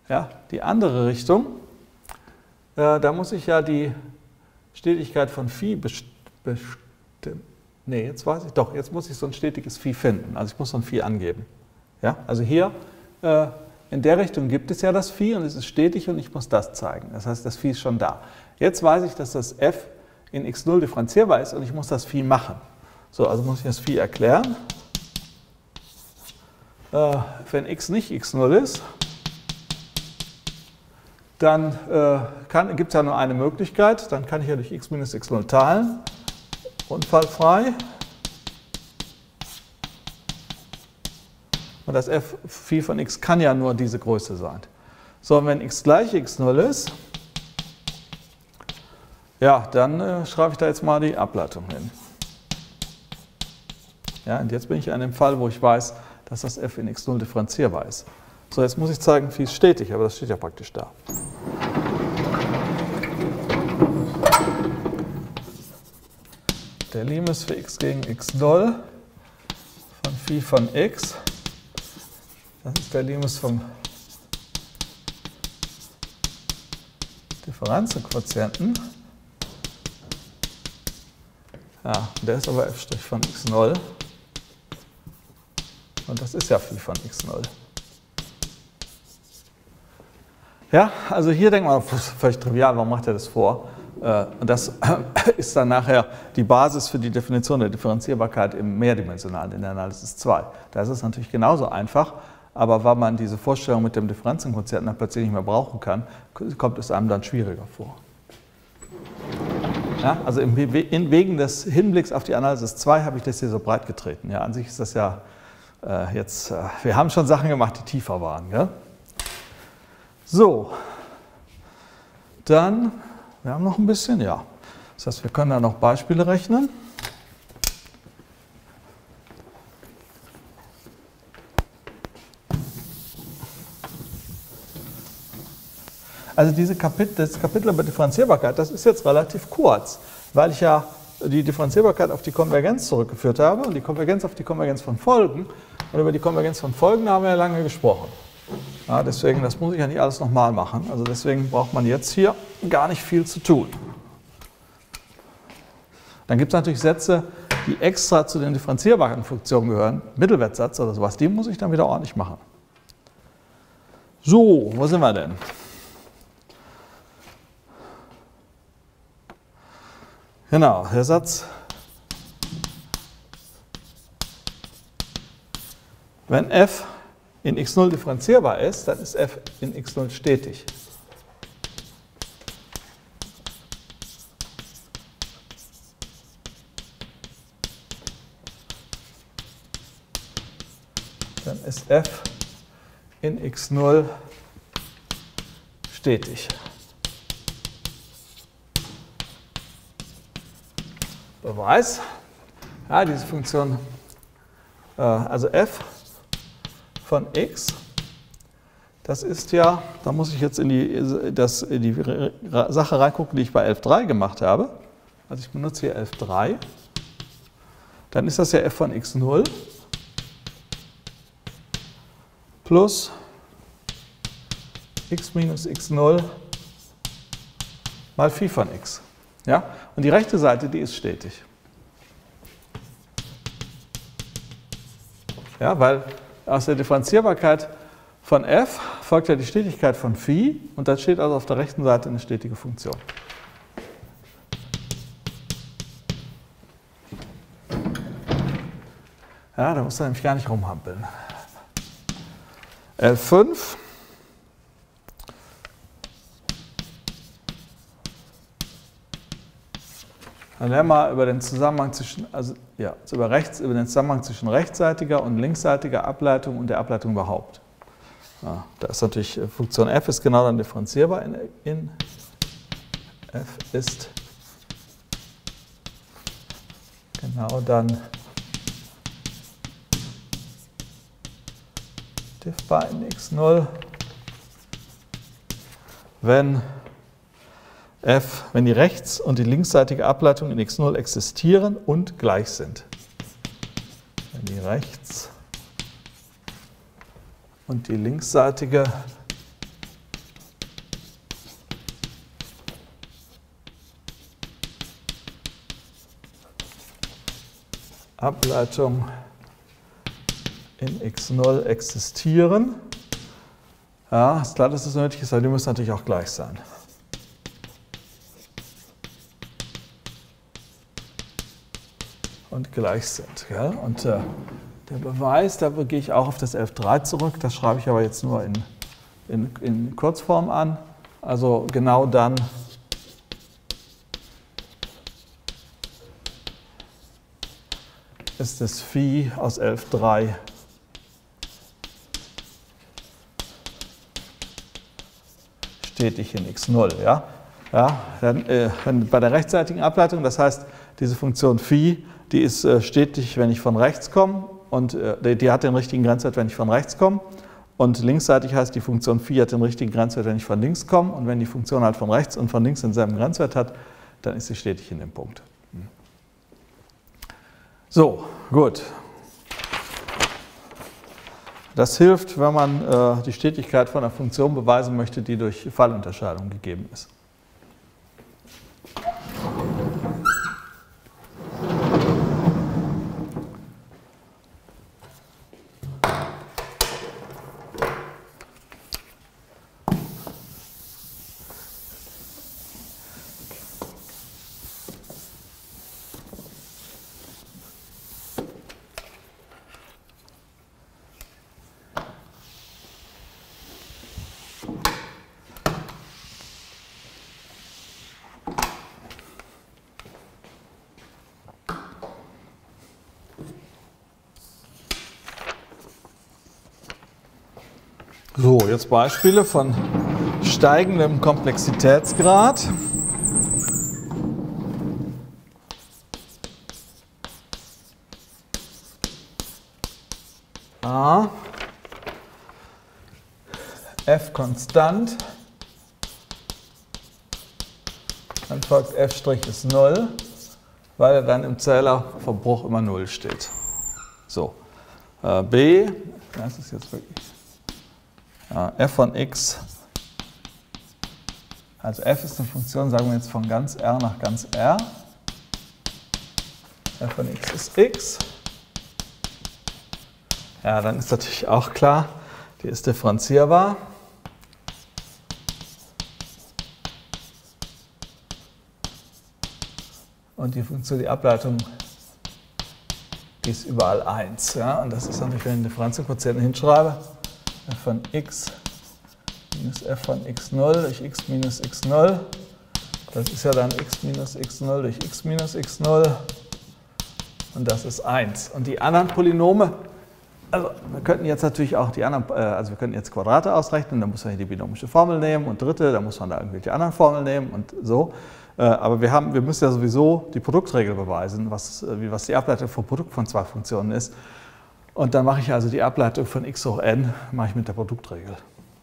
Ja, die andere Richtung, äh, da muss ich ja die Stetigkeit von Phi bestimmen. Nee, jetzt weiß ich doch, jetzt muss ich so ein stetiges Phi finden. Also ich muss so ein Phi angeben. Ja, also hier äh, in der Richtung gibt es ja das Phi und es ist stetig und ich muss das zeigen. Das heißt, das Phi ist schon da. Jetzt weiß ich, dass das f in x null differenzierbar ist und ich muss das Phi machen. So, also muss ich das Phi erklären. Äh, wenn x nicht x null ist, dann äh, gibt es ja nur eine Möglichkeit, dann kann ich ja durch x minus x null teilen, unfallfrei. Und das f Phi von x kann ja nur diese Größe sein. So, und wenn x gleich x null ist, ja, dann äh, schreibe ich da jetzt mal die Ableitung hin. Ja, und jetzt bin ich an dem Fall, wo ich weiß, dass das f in x null differenzierbar ist. So, jetzt muss ich zeigen, Phi ist stetig, aber das steht ja praktisch da. Der Limes für x gegen x null von Phi von x, das ist der Limes vom Differenzenquotienten. Ja, der ist aber f' von x null. Und das ist ja Phi von x null. Ja, also hier denkt man, völlig trivial, warum macht er das vor? Und das ist dann nachher die Basis für die Definition der Differenzierbarkeit im Mehrdimensionalen, in der Analysis zwei. Da ist es natürlich genauso einfach, aber weil man diese Vorstellung mit dem Differenzenquotienten dann plötzlich nicht mehr brauchen kann, kommt es einem dann schwieriger vor. Ja, also im, in, wegen des Hinblicks auf die Analysis zwei habe ich das hier so breit getreten. Ja, an sich ist das ja äh, jetzt, äh, wir haben schon Sachen gemacht, die tiefer waren. Gell? So, dann, wir haben noch ein bisschen, ja. Das heißt, wir können da noch Beispiele rechnen. Also diese Kapitel, das Kapitel über Differenzierbarkeit, das ist jetzt relativ kurz, weil ich ja die Differenzierbarkeit auf die Konvergenz zurückgeführt habe und die Konvergenz auf die Konvergenz von Folgen. Und über die Konvergenz von Folgen haben wir ja lange gesprochen. Ja, deswegen, das muss ich ja nicht alles nochmal machen. Also deswegen braucht man jetzt hier gar nicht viel zu tun. Dann gibt es natürlich Sätze, die extra zu den differenzierbaren Funktionen gehören. Mittelwertsatz oder sowas, die muss ich dann wieder ordentlich machen. So, wo sind wir denn? Genau, der Satz, wenn f in x null differenzierbar ist, dann ist f in x null stetig. Dann ist f in x null stetig. Beweis, ja, diese Funktion, äh, also f von x, das ist ja, da muss ich jetzt in die, das, in die Sache reingucken, die ich bei elf Punkt drei gemacht habe. Also ich benutze hier elf Punkt drei. Dann ist das ja f von x null plus x minus x null mal Phi von x. Ja? Und die rechte Seite, die ist stetig. Ja, weil aus der Differenzierbarkeit von f folgt ja die Stetigkeit von Phi und dann steht also auf der rechten Seite eine stetige Funktion. Ja, da muss er nämlich gar nicht rumhampeln. L fünf. Dann lernen wir über den Zusammenhang zwischen, also ja, über, rechts, über den Zusammenhang zwischen rechtsseitiger und linksseitiger Ableitung und der Ableitung überhaupt. Ja, da ist natürlich Funktion f ist genau dann differenzierbar in, in f ist genau dann diffbar in x null, wenn f, wenn die rechts- und die linksseitige Ableitung in x null existieren und gleich sind. Wenn die rechts- und die linksseitige Ableitung in x null existieren. Ja, ist klar, dass das nötig ist, aber die müssen natürlich auch gleich sein. Und gleich sind. Gell? Und äh, der Beweis, da gehe ich auch auf das elf Punkt drei zurück, das schreibe ich aber jetzt nur in, in, in Kurzform an. Also genau dann, ist das Phi aus elf Punkt drei stetig in x null. Ja? Ja, dann, äh, wenn, bei der rechtsseitigen Ableitung, das heißt, diese Funktion Phi, die ist äh, stetig, wenn ich von rechts komme, und äh, die hat den richtigen Grenzwert, wenn ich von rechts komme. Und linksseitig heißt, die Funktion Phi hat den richtigen Grenzwert, wenn ich von links komme. Und wenn die Funktion halt von rechts und von links denselben Grenzwert hat, dann ist sie stetig in dem Punkt. So, gut. Das hilft, wenn man äh, die Stetigkeit von einer Funktion beweisen möchte, die durch Fallunterscheidung gegeben ist. So, jetzt Beispiele von steigendem Komplexitätsgrad. A, f konstant, dann folgt f' ist null, weil er dann im Zählerverbruch immer null steht. So, äh, B, das ist jetzt wirklich ja, f von x, also f ist eine Funktion, sagen wir jetzt von ganz R nach ganz R, f von x ist x, ja, dann ist natürlich auch klar, die ist differenzierbar. Und die Funktion, die Ableitung, die ist überall eins. Ja? Und das ist natürlich, wenn ich den Differentialquotienten hinschreibe, f von x minus f von x null durch x minus x null. Das ist ja dann x minus x null durch x minus x null. Und das ist eins. Und die anderen Polynome, also wir könnten jetzt natürlich auch die anderen, also wir könnten jetzt Quadrate ausrechnen, dann muss man hier die binomische Formel nehmen und dritte, dann muss man da irgendwelche anderen Formeln nehmen und so. Aber wir, haben, wir müssen ja sowieso die Produktregel beweisen, was, was die Ableitung vom Produkt von zwei Funktionen ist. Und dann mache ich also die Ableitung von x hoch n, mache ich mit der Produktregel.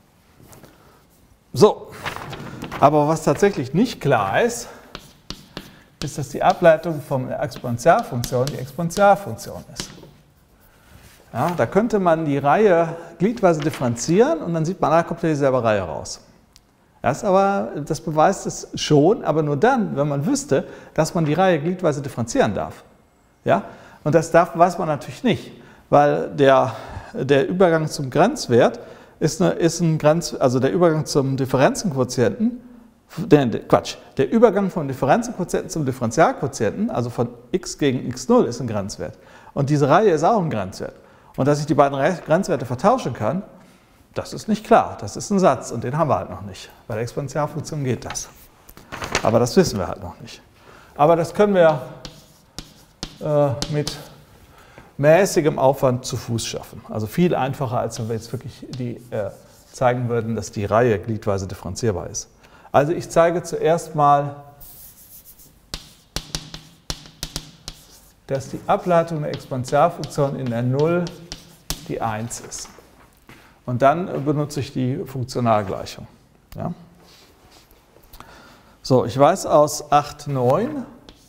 So, aber was tatsächlich nicht klar ist, ist, dass die Ableitung von der Exponentialfunktion die Exponentialfunktion ist. Ja, da könnte man die Reihe gliedweise differenzieren und dann sieht man, da kommt ja dieselbe Reihe raus. Das, aber, das beweist es schon, aber nur dann, wenn man wüsste, dass man die Reihe gliedweise differenzieren darf. Ja? Und das darf, weiß man natürlich nicht. Weil der, der Übergang zum Grenzwert ist, eine, ist ein Grenz, also der Übergang zum Differenzenquotienten, der, Quatsch, der Übergang vom Differenzenquotienten zum Differentialquotienten, also von x gegen x null, ist ein Grenzwert. Und diese Reihe ist auch ein Grenzwert. Und dass ich die beiden Grenzwerte vertauschen kann, das ist nicht klar. Das ist ein Satz und den haben wir halt noch nicht. Bei der Exponentialfunktion geht das. Aber das wissen wir halt noch nicht. Aber das können wir äh, mit mäßigem Aufwand zu Fuß schaffen. Also viel einfacher, als wenn wir jetzt wirklich die, äh, zeigen würden, dass die Reihe gliedweise differenzierbar ist. Also ich zeige zuerst mal, dass die Ableitung der Exponentialfunktion in der Null die eins ist. Und dann benutze ich die Funktionalgleichung. Ja? So, ich weiß aus acht Punkt neun,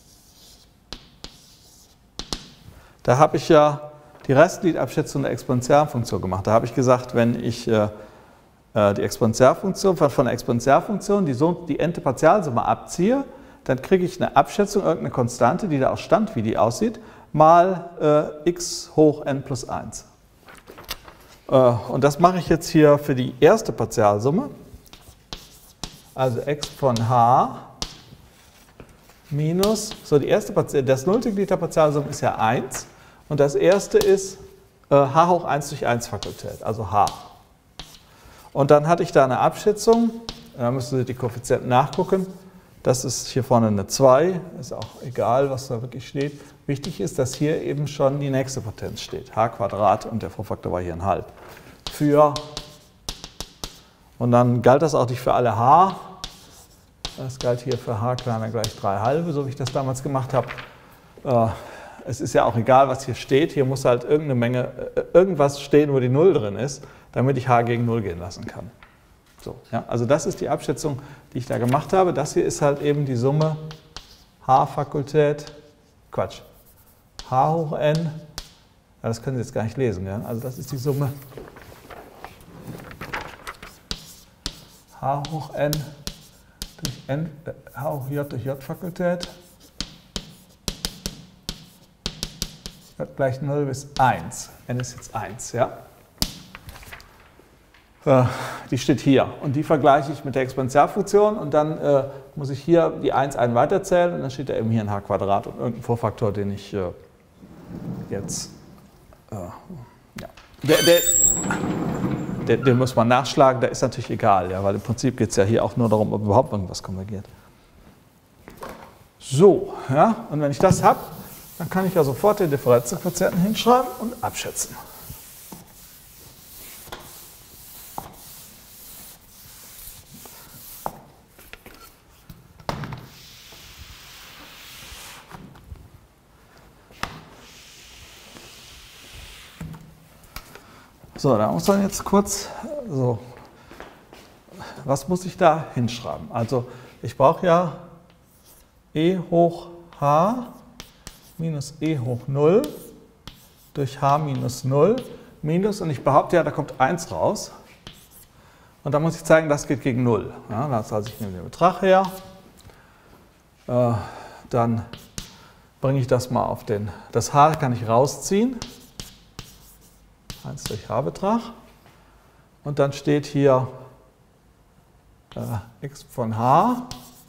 da habe ich ja die Restgliedabschätzung der Exponentialfunktion gemacht. Da habe ich gesagt, wenn ich äh, die Exponentialfunktion von, von der Exponentialfunktion die, so, die n-te Partialsumme abziehe, dann kriege ich eine Abschätzung, irgendeine Konstante, die da auch stand, wie die aussieht, mal äh, x hoch n plus eins. Äh, und das mache ich jetzt hier für die erste Partialsumme. Also x von h minus, so die erste Partial, das nullte Glied der Partialsumme ist ja eins und das erste ist äh, h hoch eins durch eins Fakultät, also h. Und dann hatte ich da eine Abschätzung, da müssen Sie die Koeffizienten nachgucken, das ist hier vorne eine zwei, ist auch egal, was da wirklich steht. Wichtig ist, dass hier eben schon die nächste Potenz steht, h Quadrat und der Vorfaktor war hier ein halb. Für, und dann galt das auch nicht für alle h, das galt hier für h kleiner gleich drei halbe, so wie ich das damals gemacht habe. Äh, es ist ja auch egal, was hier steht, hier muss halt irgendeine Menge, äh, irgendwas stehen, wo die null drin ist, damit ich h gegen null gehen lassen kann. So, ja, also das ist die Abschätzung, die ich da gemacht habe. Das hier ist halt eben die Summe h Fakultät, Quatsch, h hoch n, ja, das können Sie jetzt gar nicht lesen, ja? Also das ist die Summe h hoch n durch n, äh, h hoch j durch j Fakultät, j gleich null bis eins, n ist jetzt eins, ja? Die steht hier und die vergleiche ich mit der Exponentialfunktion und dann äh, muss ich hier die eins einen weiterzählen und dann steht da eben hier ein h Quadrat und irgendein Vorfaktor, den ich äh, jetzt, äh, ja, der, der, der, den muss man nachschlagen, der ist natürlich egal, ja, weil im Prinzip geht es ja hier auch nur darum, ob überhaupt irgendwas konvergiert. So, ja, und wenn ich das habe, dann kann ich ja sofort den Differenzquotienten hinschreiben und abschätzen. So, da muss man jetzt kurz, so, was muss ich da hinschreiben? Also ich brauche ja e hoch h minus e hoch null durch h minus null minus, und ich behaupte ja, da kommt eins raus. Und dann muss ich zeigen, das geht gegen null. Ja, das heißt, ich nehme den Betrag her, äh, dann bringe ich das mal auf den, das h kann ich rausziehen. eins durch h-Betrag und dann steht hier äh, x von h,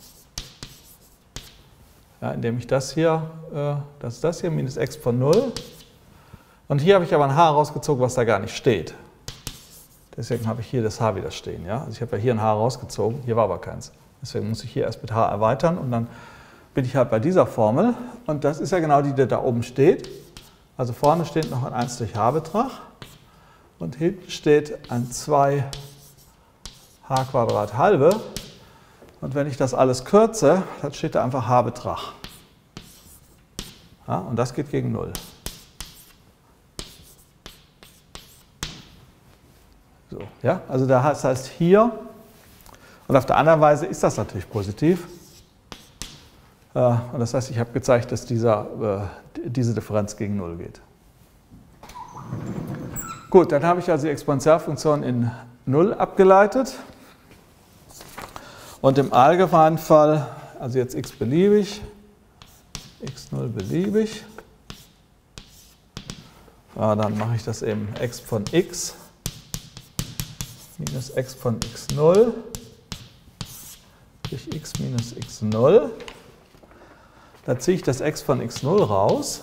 ja, indem ich das hier, äh, das ist das hier, minus x von null und hier habe ich aber ein h rausgezogen, was da gar nicht steht. Deswegen habe ich hier das h wieder stehen. Ja? Also ich habe ja hier ein h rausgezogen, hier war aber keins. Deswegen muss ich hier erst mit h erweitern und dann bin ich halt bei dieser Formel und das ist ja genau die, die da oben steht. Also vorne steht noch ein eins durch h-Betrag. Und hinten steht ein zwei h Quadrat halbe. Und wenn ich das alles kürze, dann steht da einfach h-Betrag. Ja, und das geht gegen null. So, ja, also das heißt hier, und auf der anderen Weise ist das natürlich positiv. Und das heißt, ich habe gezeigt, dass dieser, diese Differenz gegen null geht. Gut, dann habe ich also die Exponentialfunktion in null abgeleitet. Und im allgemeinen Fall, also jetzt x beliebig, x null beliebig, ja, dann mache ich das eben x von x minus x von x null durch x minus x null. Da ziehe ich das x von x null raus.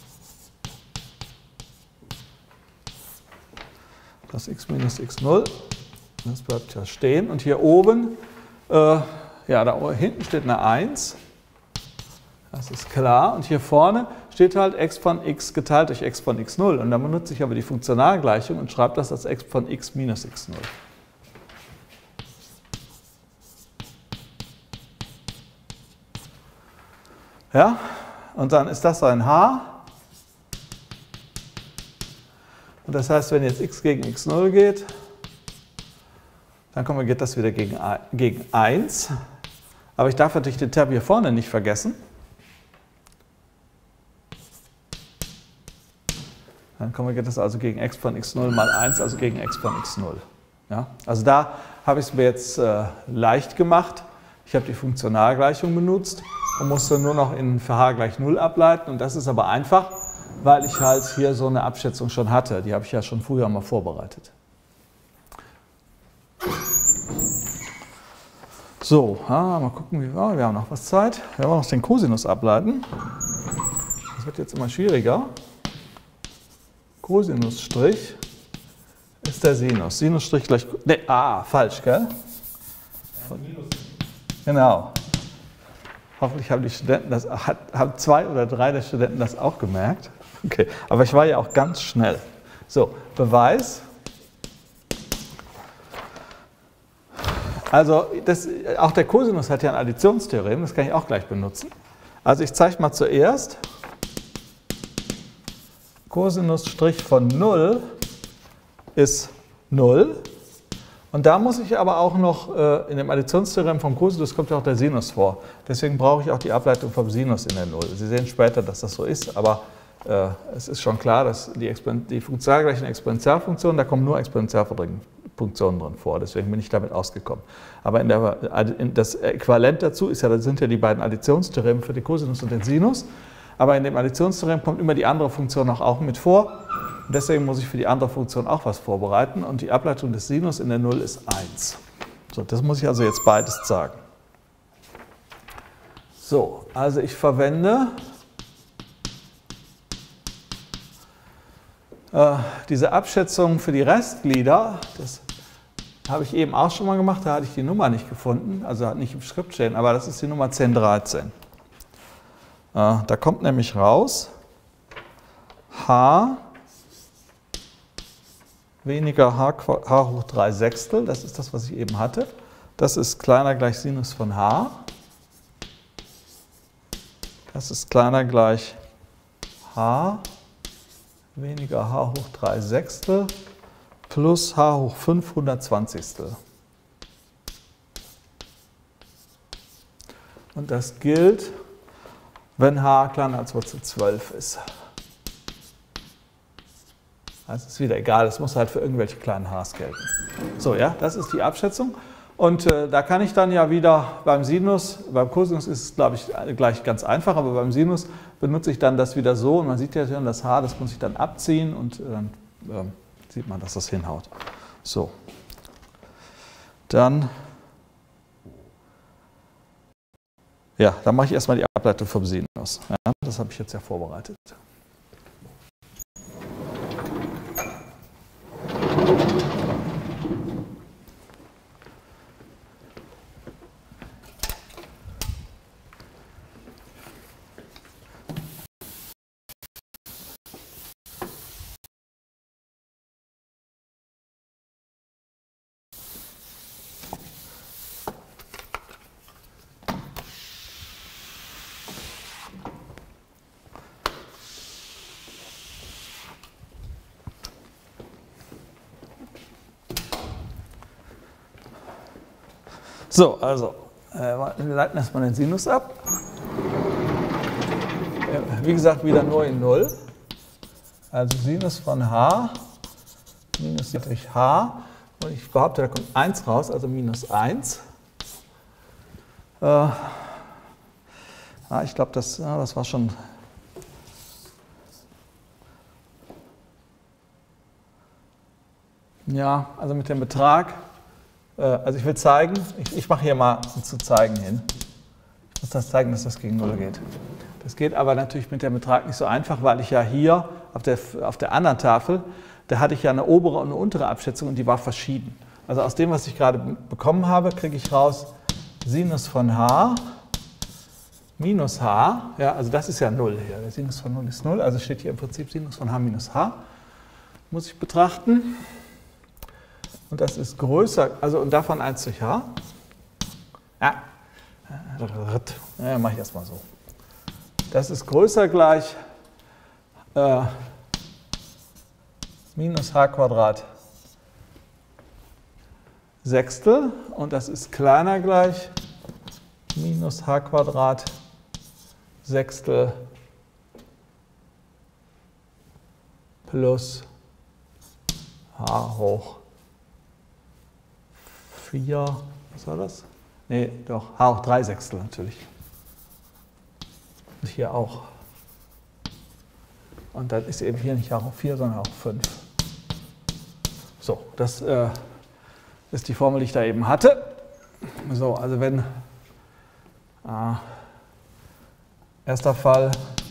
Das x minus x null, das bleibt ja stehen. Und hier oben, äh, ja, da hinten steht eine eins. Das ist klar. Und hier vorne steht halt x von x geteilt durch x von x null. Und dann benutze ich aber die Funktionalgleichung und schreibe das als x von x minus x null. Ja, und dann ist das ein h. Und das heißt, wenn jetzt x gegen x null geht, dann konvergiert das wieder gegen, gegen eins. Aber ich darf natürlich den Term hier vorne nicht vergessen. Dann konvergiert das also gegen x von x null mal eins, also gegen x von x null. Ja? Also da habe ich es mir jetzt äh, leicht gemacht. Ich habe die Funktionalgleichung benutzt und musste nur noch in für h gleich null ableiten. Und das ist aber einfach, weil ich halt hier so eine Abschätzung schon hatte. Die habe ich ja schon früher mal vorbereitet. So, ah, mal gucken, wie wir, wir haben noch was Zeit. Wir wollen noch den Cosinus ableiten. Das wird jetzt immer schwieriger. Cosinusstrich ist der Sinus. Sinusstrich gleich. Ne, ah, falsch, gell? Genau. Hoffentlich haben die Studenten das, haben zwei oder drei der Studenten das auch gemerkt. Okay, aber ich war ja auch ganz schnell. So, Beweis. Also, das, auch der Cosinus hat ja ein Additionstheorem, das kann ich auch gleich benutzen. Also, ich zeige mal zuerst. Cosinusstrich von null ist null. Und da muss ich aber auch noch, äh, in dem Additionstheorem vom Cosinus kommt ja auch der Sinus vor. Deswegen brauche ich auch die Ableitung vom Sinus in der Null. Sie sehen später, dass das so ist, aber äh, es ist schon klar, dass die, die funktionalgleichen Exponentialfunktionen, da kommen nur Exponentialfunktionen drin vor. Deswegen bin ich damit ausgekommen. Aber in der, in das Äquivalent dazu ist ja, das sind ja die beiden Additionstheoremen für den Cosinus und den Sinus. Aber in dem Additionstheorem kommt immer die andere Funktion auch, auch mit vor. Und deswegen muss ich für die andere Funktion auch was vorbereiten. Und die Ableitung des Sinus in der Null ist eins. So, das muss ich also jetzt beides sagen. So, also ich verwende äh, diese Abschätzung für die Restglieder. Das habe ich eben auch schon mal gemacht. Da hatte ich die Nummer nicht gefunden. Also nicht im Skript stehen, aber das ist die Nummer zehn dreizehn. Äh, da kommt nämlich raus h weniger h, h hoch drei Sechstel, das ist das, was ich eben hatte. Das ist kleiner gleich Sinus von h. Das ist kleiner gleich h weniger h hoch drei Sechstel plus h hoch fünf Hundertzwanzigstel. Und das gilt, wenn h kleiner als Wurzel zwölf ist. Also ist wieder egal, es muss halt für irgendwelche kleinen h's gelten. So, ja, das ist die Abschätzung. Und äh, da kann ich dann ja wieder beim Sinus, beim Cosinus ist es, glaube ich, gleich ganz einfach, aber beim Sinus benutze ich dann das wieder so und man sieht ja schon, das h, das muss ich dann abziehen und äh, dann äh, sieht man, dass das hinhaut. So. Dann, ja, dann mache ich erstmal die Ableitung vom Sinus. Ja, das habe ich jetzt ja vorbereitet. So, also, äh, wir leiten erstmal den Sinus ab. Äh, wie gesagt, wieder nur in Null. Also Sinus von h minus durch h. Und ich behaupte, da kommt eins raus, also minus eins. Äh, ah, ich glaube, das, ja, das war schon. Ja, also mit dem Betrag. Also ich will zeigen, ich, ich mache hier mal zu zeigen hin. Ich muss das zeigen, dass das gegen Null geht. Das geht aber natürlich mit dem Betrag nicht so einfach, weil ich ja hier auf der, auf der anderen Tafel, da hatte ich ja eine obere und eine untere Abschätzung und die war verschieden. Also aus dem, was ich gerade bekommen habe, kriege ich raus Sinus von h minus h. Ja, also das ist ja Null hier. Der Sinus von Null ist Null, also steht hier im Prinzip Sinus von h minus h. Muss ich betrachten. Und das ist größer, also und davon eins durch h. Ja, ja mache ich erstmal so. Das ist größer gleich äh, minus h Quadrat Sechstel und das ist kleiner gleich minus h Quadrat Sechstel plus h hoch vier, was war das? Nee, doch, h hoch drei Sechstel natürlich. Und hier auch. Und dann ist eben hier nicht auch vier, sondern auch fünf. So, das äh, ist die Formel, die ich da eben hatte. So, also wenn äh, erster Fall,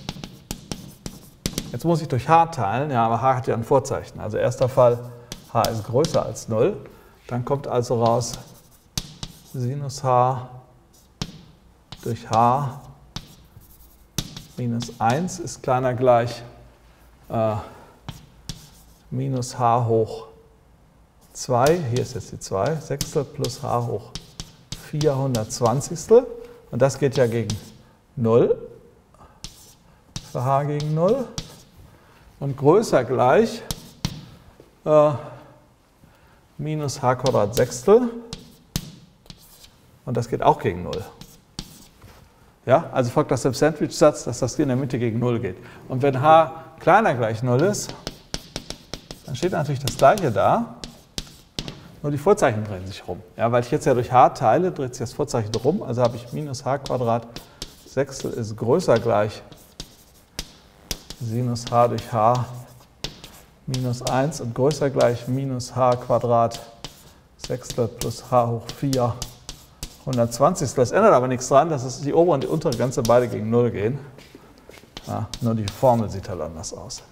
jetzt muss ich durch h teilen, ja, aber h hat ja ein Vorzeichen. Also erster Fall, h ist größer als null. Dann kommt also raus, Sinus h durch h minus eins ist kleiner gleich äh, minus h hoch zwei, hier ist jetzt die zwei, Sechstel plus h hoch vier Hundertzwanzigstel. Und das geht ja gegen null, für h gegen null. Und größer gleich äh, minus h Quadrat Sechstel. Und das geht auch gegen null. Ja, also folgt aus dem Sandwich-Satz, dass das hier in der Mitte gegen null geht. Und wenn h kleiner gleich null ist, dann steht natürlich das Gleiche da, nur die Vorzeichen drehen sich rum. Ja, weil ich jetzt ja durch h teile, dreht sich das Vorzeichen rum, also habe ich minus h Quadrat Sechstel ist größer gleich Sinus h durch h minus eins und größer gleich minus h Quadrat Sechstel plus h hoch vier Hundertzwanzigstel. Das ändert aber nichts daran, dass es die obere und die untere Grenze beide gegen null gehen. Ja, nur die Formel sieht halt anders aus.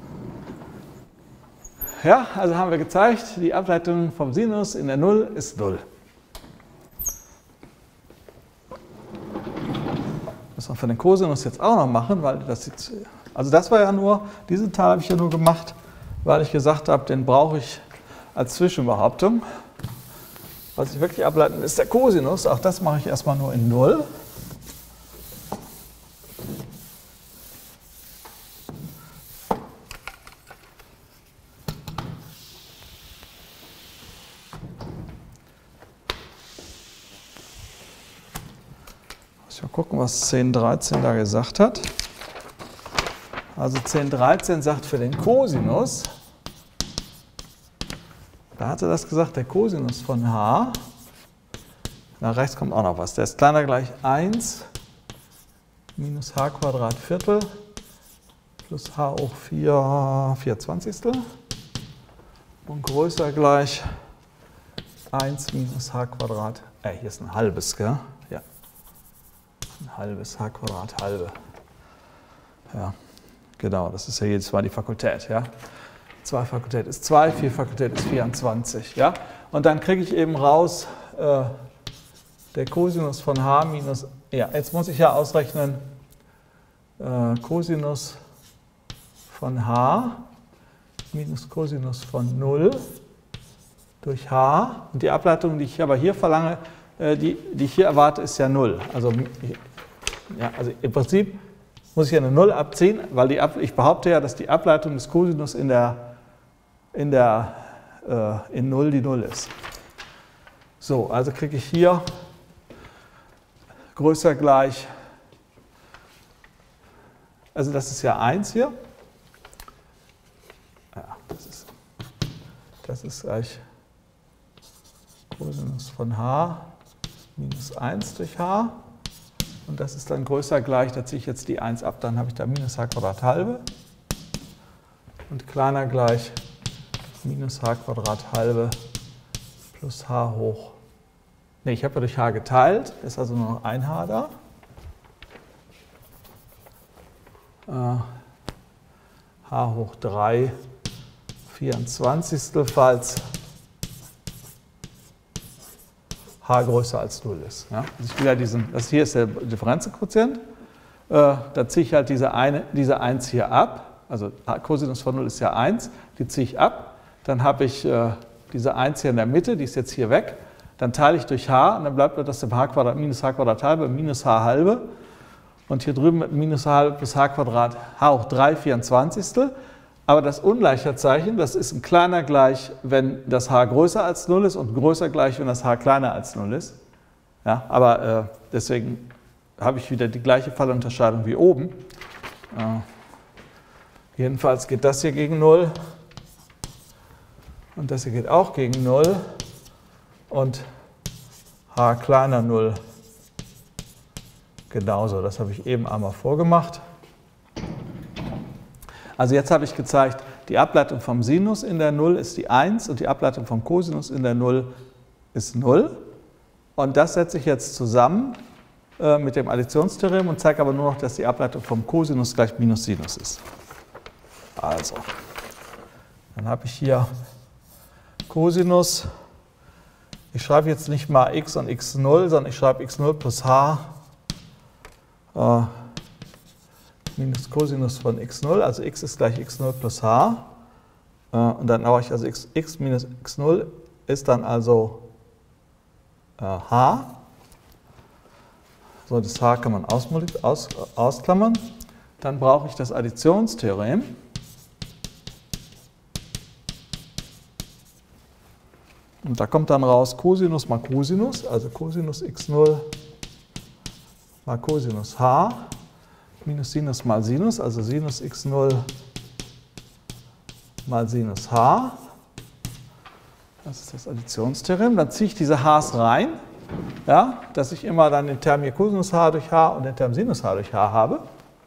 Ja, also haben wir gezeigt, die Ableitung vom Sinus in der null ist null. Müssen wir für den Cosinus jetzt auch noch machen, weil das jetzt, also das war ja nur, diesen Teil habe ich ja nur gemacht, weil ich gesagt habe, den brauche ich als Zwischenbehauptung. Was ich wirklich ableiten will, ist der Cosinus. Auch das mache ich erstmal nur in null. Muss ich mal gucken, was zehn dreizehn da gesagt hat. Also zehn dreizehn sagt für den Cosinus, da hatte das gesagt, der Cosinus von h, nach rechts kommt auch noch was, der ist kleiner gleich eins minus h Quadrat Viertel plus h hoch vier Vierundzwanzigstel und größer gleich eins minus h Quadrat, äh, hier ist ein halbes, gell? Ja, ein halbes h Quadrat halbe. Ja, genau, das ist ja jedes Mal die Fakultät, ja. zwei Fakultät ist zwei, vier Fakultät ist vierundzwanzig. Ja? Und dann kriege ich eben raus, äh, der Cosinus von h minus, ja, jetzt muss ich ja ausrechnen, äh, Cosinus von h minus Cosinus von null durch h. Und die Ableitung, die ich aber hier verlange, äh, die, die ich hier erwarte, ist ja null. Also, ja, also im Prinzip muss ich ja eine null abziehen, weil die Ab ich behaupte ja, dass die Ableitung des Cosinus in der in der äh, in null die null ist. So, also kriege ich hier größer gleich, also das ist ja eins hier. Ja, das ist, das ist gleich Cosinus von h minus eins durch h. Und das ist dann größer gleich, da ziehe ich jetzt die eins ab, dann habe ich da minus h Quadrat halbe. Und kleiner gleich minus h Quadrat halbe plus h hoch. Ne, ich habe ja durch h geteilt, ist also nur noch ein h da. Äh, h hoch drei Vierundzwanzigstel, falls h größer als null ist. Ja? Also ich will ja diesen, das hier ist der Differenzquotient, äh, da ziehe ich halt diese, eine, diese eins hier ab, also Cosinus von null ist ja eins, die ziehe ich ab, dann habe ich äh, diese eins hier in der Mitte, die ist jetzt hier weg, dann teile ich durch h und dann bleibt mir das im h Quadrat minus h Quadrat halbe minus h halbe und hier drüben mit minus h halbe plus h Quadrat h hoch drei Vierundzwanzigstel. Aber das Ungleichheitszeichen, das ist ein kleiner gleich, wenn das h größer als null ist und größer gleich, wenn das h kleiner als null ist. Ja, aber äh, deswegen habe ich wieder die gleiche Fallunterscheidung wie oben. Äh, jedenfalls geht das hier gegen null und das hier geht auch gegen null und h kleiner null genauso. Das habe ich eben einmal vorgemacht. Also jetzt habe ich gezeigt, die Ableitung vom Sinus in der null ist die eins und die Ableitung vom Cosinus in der null ist null. Und das setze ich jetzt zusammen äh, mit dem Additionstheorem und zeige aber nur noch, dass die Ableitung vom Cosinus gleich minus Sinus ist. Also, dann habe ich hier Cosinus. Ich schreibe jetzt nicht mal x und x null, sondern ich schreibe x null plus h äh, minus Cosinus von x null, also x ist gleich x null plus h. Äh, und dann habe ich also x, x minus x null ist dann also äh, h. So, das h kann man aus, aus, ausklammern. Dann brauche ich das Additionstheorem. Und da kommt dann raus Cosinus mal Cosinus, also Cosinus x null mal Cosinus h minus Sinus mal Sinus, also Sinus x null mal Sinus h. Das ist das Additionstheorem. Dann ziehe ich diese h's rein, ja, dass ich immer dann den Term hier Cosinus h durch h und den Term Sinus h durch h habe.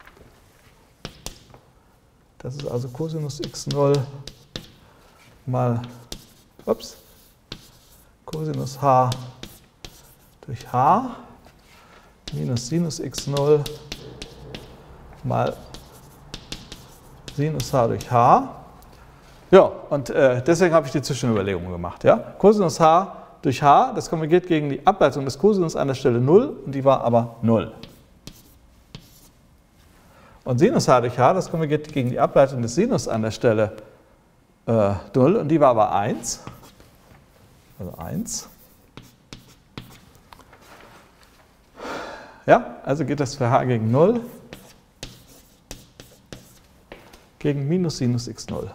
Das ist also Cosinus x null mal ups, Cosinus h durch h minus Sinus x null mal Sinus h durch h. Ja, und äh, deswegen habe ich die Zwischenüberlegung gemacht. Ja? Cosinus h durch h, das konvergiert gegen die Ableitung des Cosinus an der Stelle null und die war aber null. Und Sinus h durch h, das konvergiert gegen die Ableitung des Sinus an der Stelle äh, null und die war aber eins. Also eins. Ja, also geht das für h gegen null gegen minus Sinus x null.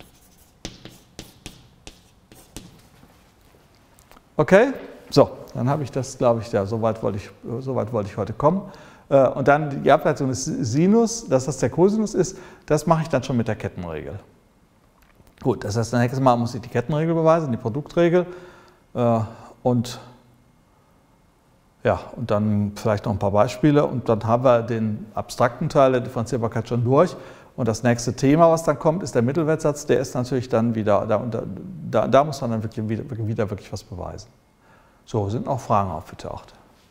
Okay, so, dann habe ich das, glaube ich, ja, so weit wollte ich, so weit wollte ich heute kommen. Und dann die Ableitung des Sinus, dass das der Cosinus ist, das mache ich dann schon mit der Kettenregel. Gut, das heißt, nächstes Mal muss ich die Kettenregel beweisen, die Produktregel. Und ja, und dann vielleicht noch ein paar Beispiele und dann haben wir den abstrakten Teil der Differenzierbarkeit schon durch. Und das nächste Thema, was dann kommt, ist der Mittelwertsatz. Der ist natürlich dann wieder, da, da, da muss man dann wirklich wieder, wieder wirklich was beweisen. So, sind noch Fragen aufgetaucht?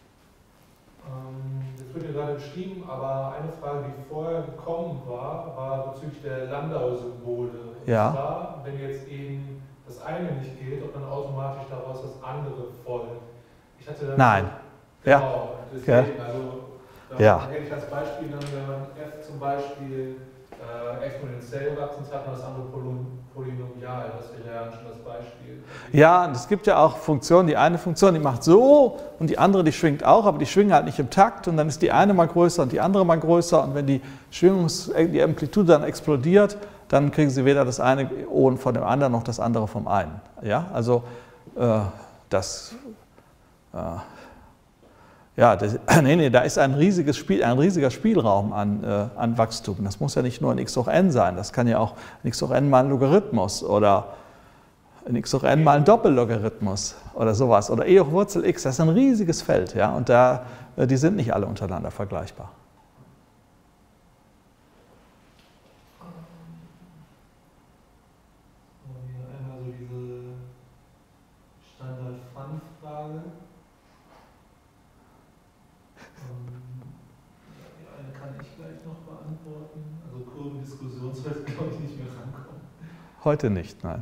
Ähm, das wird ja gerade beschrieben, aber eine Frage, die vorher gekommen war, war bezüglich der Landau-Symbole. Und Ja. zwar, wenn jetzt eben das eine nicht geht, ob dann automatisch daraus das andere folgt. Ich hatte dann Nein. So, Ja. Genau, deswegen, also da Ja. hätte ich als Beispiel dann, wenn man f zum Beispiel äh, exponentiell wachsend hat, und das andere polynomial, das wäre ja schon das Beispiel. Ja, und es gibt ja auch Funktionen, die eine Funktion, die macht so und die andere, die schwingt auch, aber die schwingen halt nicht im Takt und dann ist die eine mal größer und die andere mal größer und wenn die Schwingungs-, die Amplitude dann explodiert, dann kriegen Sie weder das eine O von dem anderen noch das andere vom einen. Ja, also äh, das, äh, ja, das, nee, nee, da ist ein, riesiges Spiel, ein riesiger Spielraum an, äh, an Wachstum. Das muss ja nicht nur ein x hoch n sein, das kann ja auch ein x hoch n mal ein Logarithmus oder ein x hoch n mal ein Doppellogarithmus oder sowas oder e hoch Wurzel x, das ist ein riesiges Feld, ja, und da, äh, die sind nicht alle untereinander vergleichbar. Standard-Fun-Frage. Die eine kann ich gleich noch beantworten. Also Kurvendiskussion sollte, glaube ich, nicht mehr rankommen. Heute nicht, nein.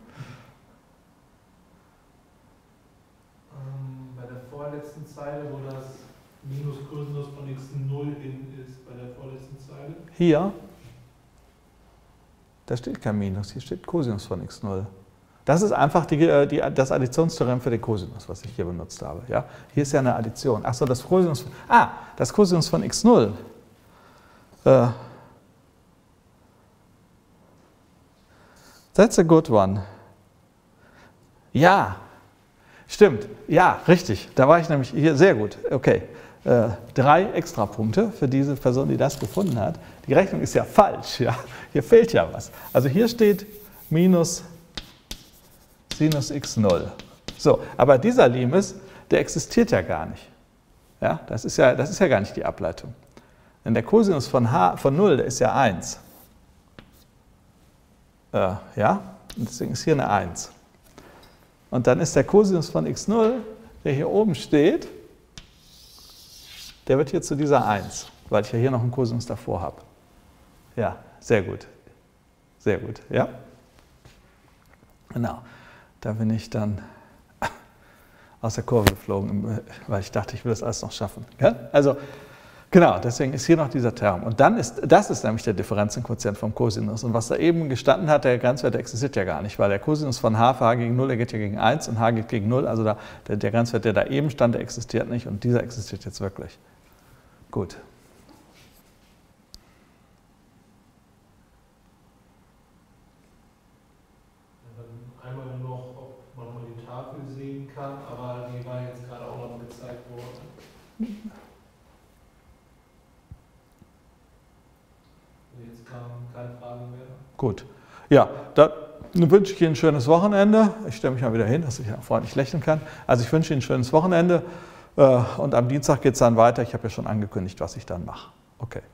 Ähm, bei der vorletzten Zeile, wo das Minus Cosinus von x null hin ist, bei der vorletzten Zeile. Hier, da steht kein Minus, hier steht Cosinus von x null. Das ist einfach die, die, das Additionstheorem für den Cosinus, was ich hier benutzt habe. Ja? Hier ist ja eine Addition. Achso, das Cosinus, ah, das Cosinus von x null. Äh, that's a good one. Ja, stimmt. Ja, richtig. Da war ich nämlich hier sehr gut. Okay. Äh, drei Extrapunkte für diese Person, die das gefunden hat. Die Rechnung ist ja falsch. Ja? Hier fehlt ja was. Also hier steht minus Sinus x null. So, aber dieser Limes, der existiert ja gar nicht. Ja, das ist ja, das ist ja gar nicht die Ableitung. Denn der Cosinus von, h, von null, der ist ja eins. Äh, ja, und deswegen ist hier eine eins. Und dann ist der Cosinus von x null, der hier oben steht, der wird hier zu dieser eins, weil ich ja hier noch einen Cosinus davor habe. Ja, sehr gut. Sehr gut, ja. Genau, da bin ich dann aus der Kurve geflogen, weil ich dachte, ich will das alles noch schaffen. Ja? Also, genau, deswegen ist hier noch dieser Term. Und dann ist, das ist nämlich der Differenzenquotient vom Cosinus. Und was da eben gestanden hat, der Grenzwert, der existiert ja gar nicht, weil der Cosinus von h für h gegen null, der geht ja gegen eins und h geht gegen null. Also da, der, der Grenzwert, der da eben stand, der existiert nicht und dieser existiert jetzt wirklich. Gut. Einmal noch, ob man mal die Tafel sehen kann, aber die war jetzt gerade auch noch gezeigt worden. Jetzt kam keine Frage mehr. Gut. Ja, dann wünsche ich Ihnen ein schönes Wochenende. Ich stelle mich mal wieder hin, dass ich ja freundlich lächeln kann. Also ich wünsche Ihnen ein schönes Wochenende und am Dienstag geht es dann weiter. Ich habe ja schon angekündigt, was ich dann mache. Okay.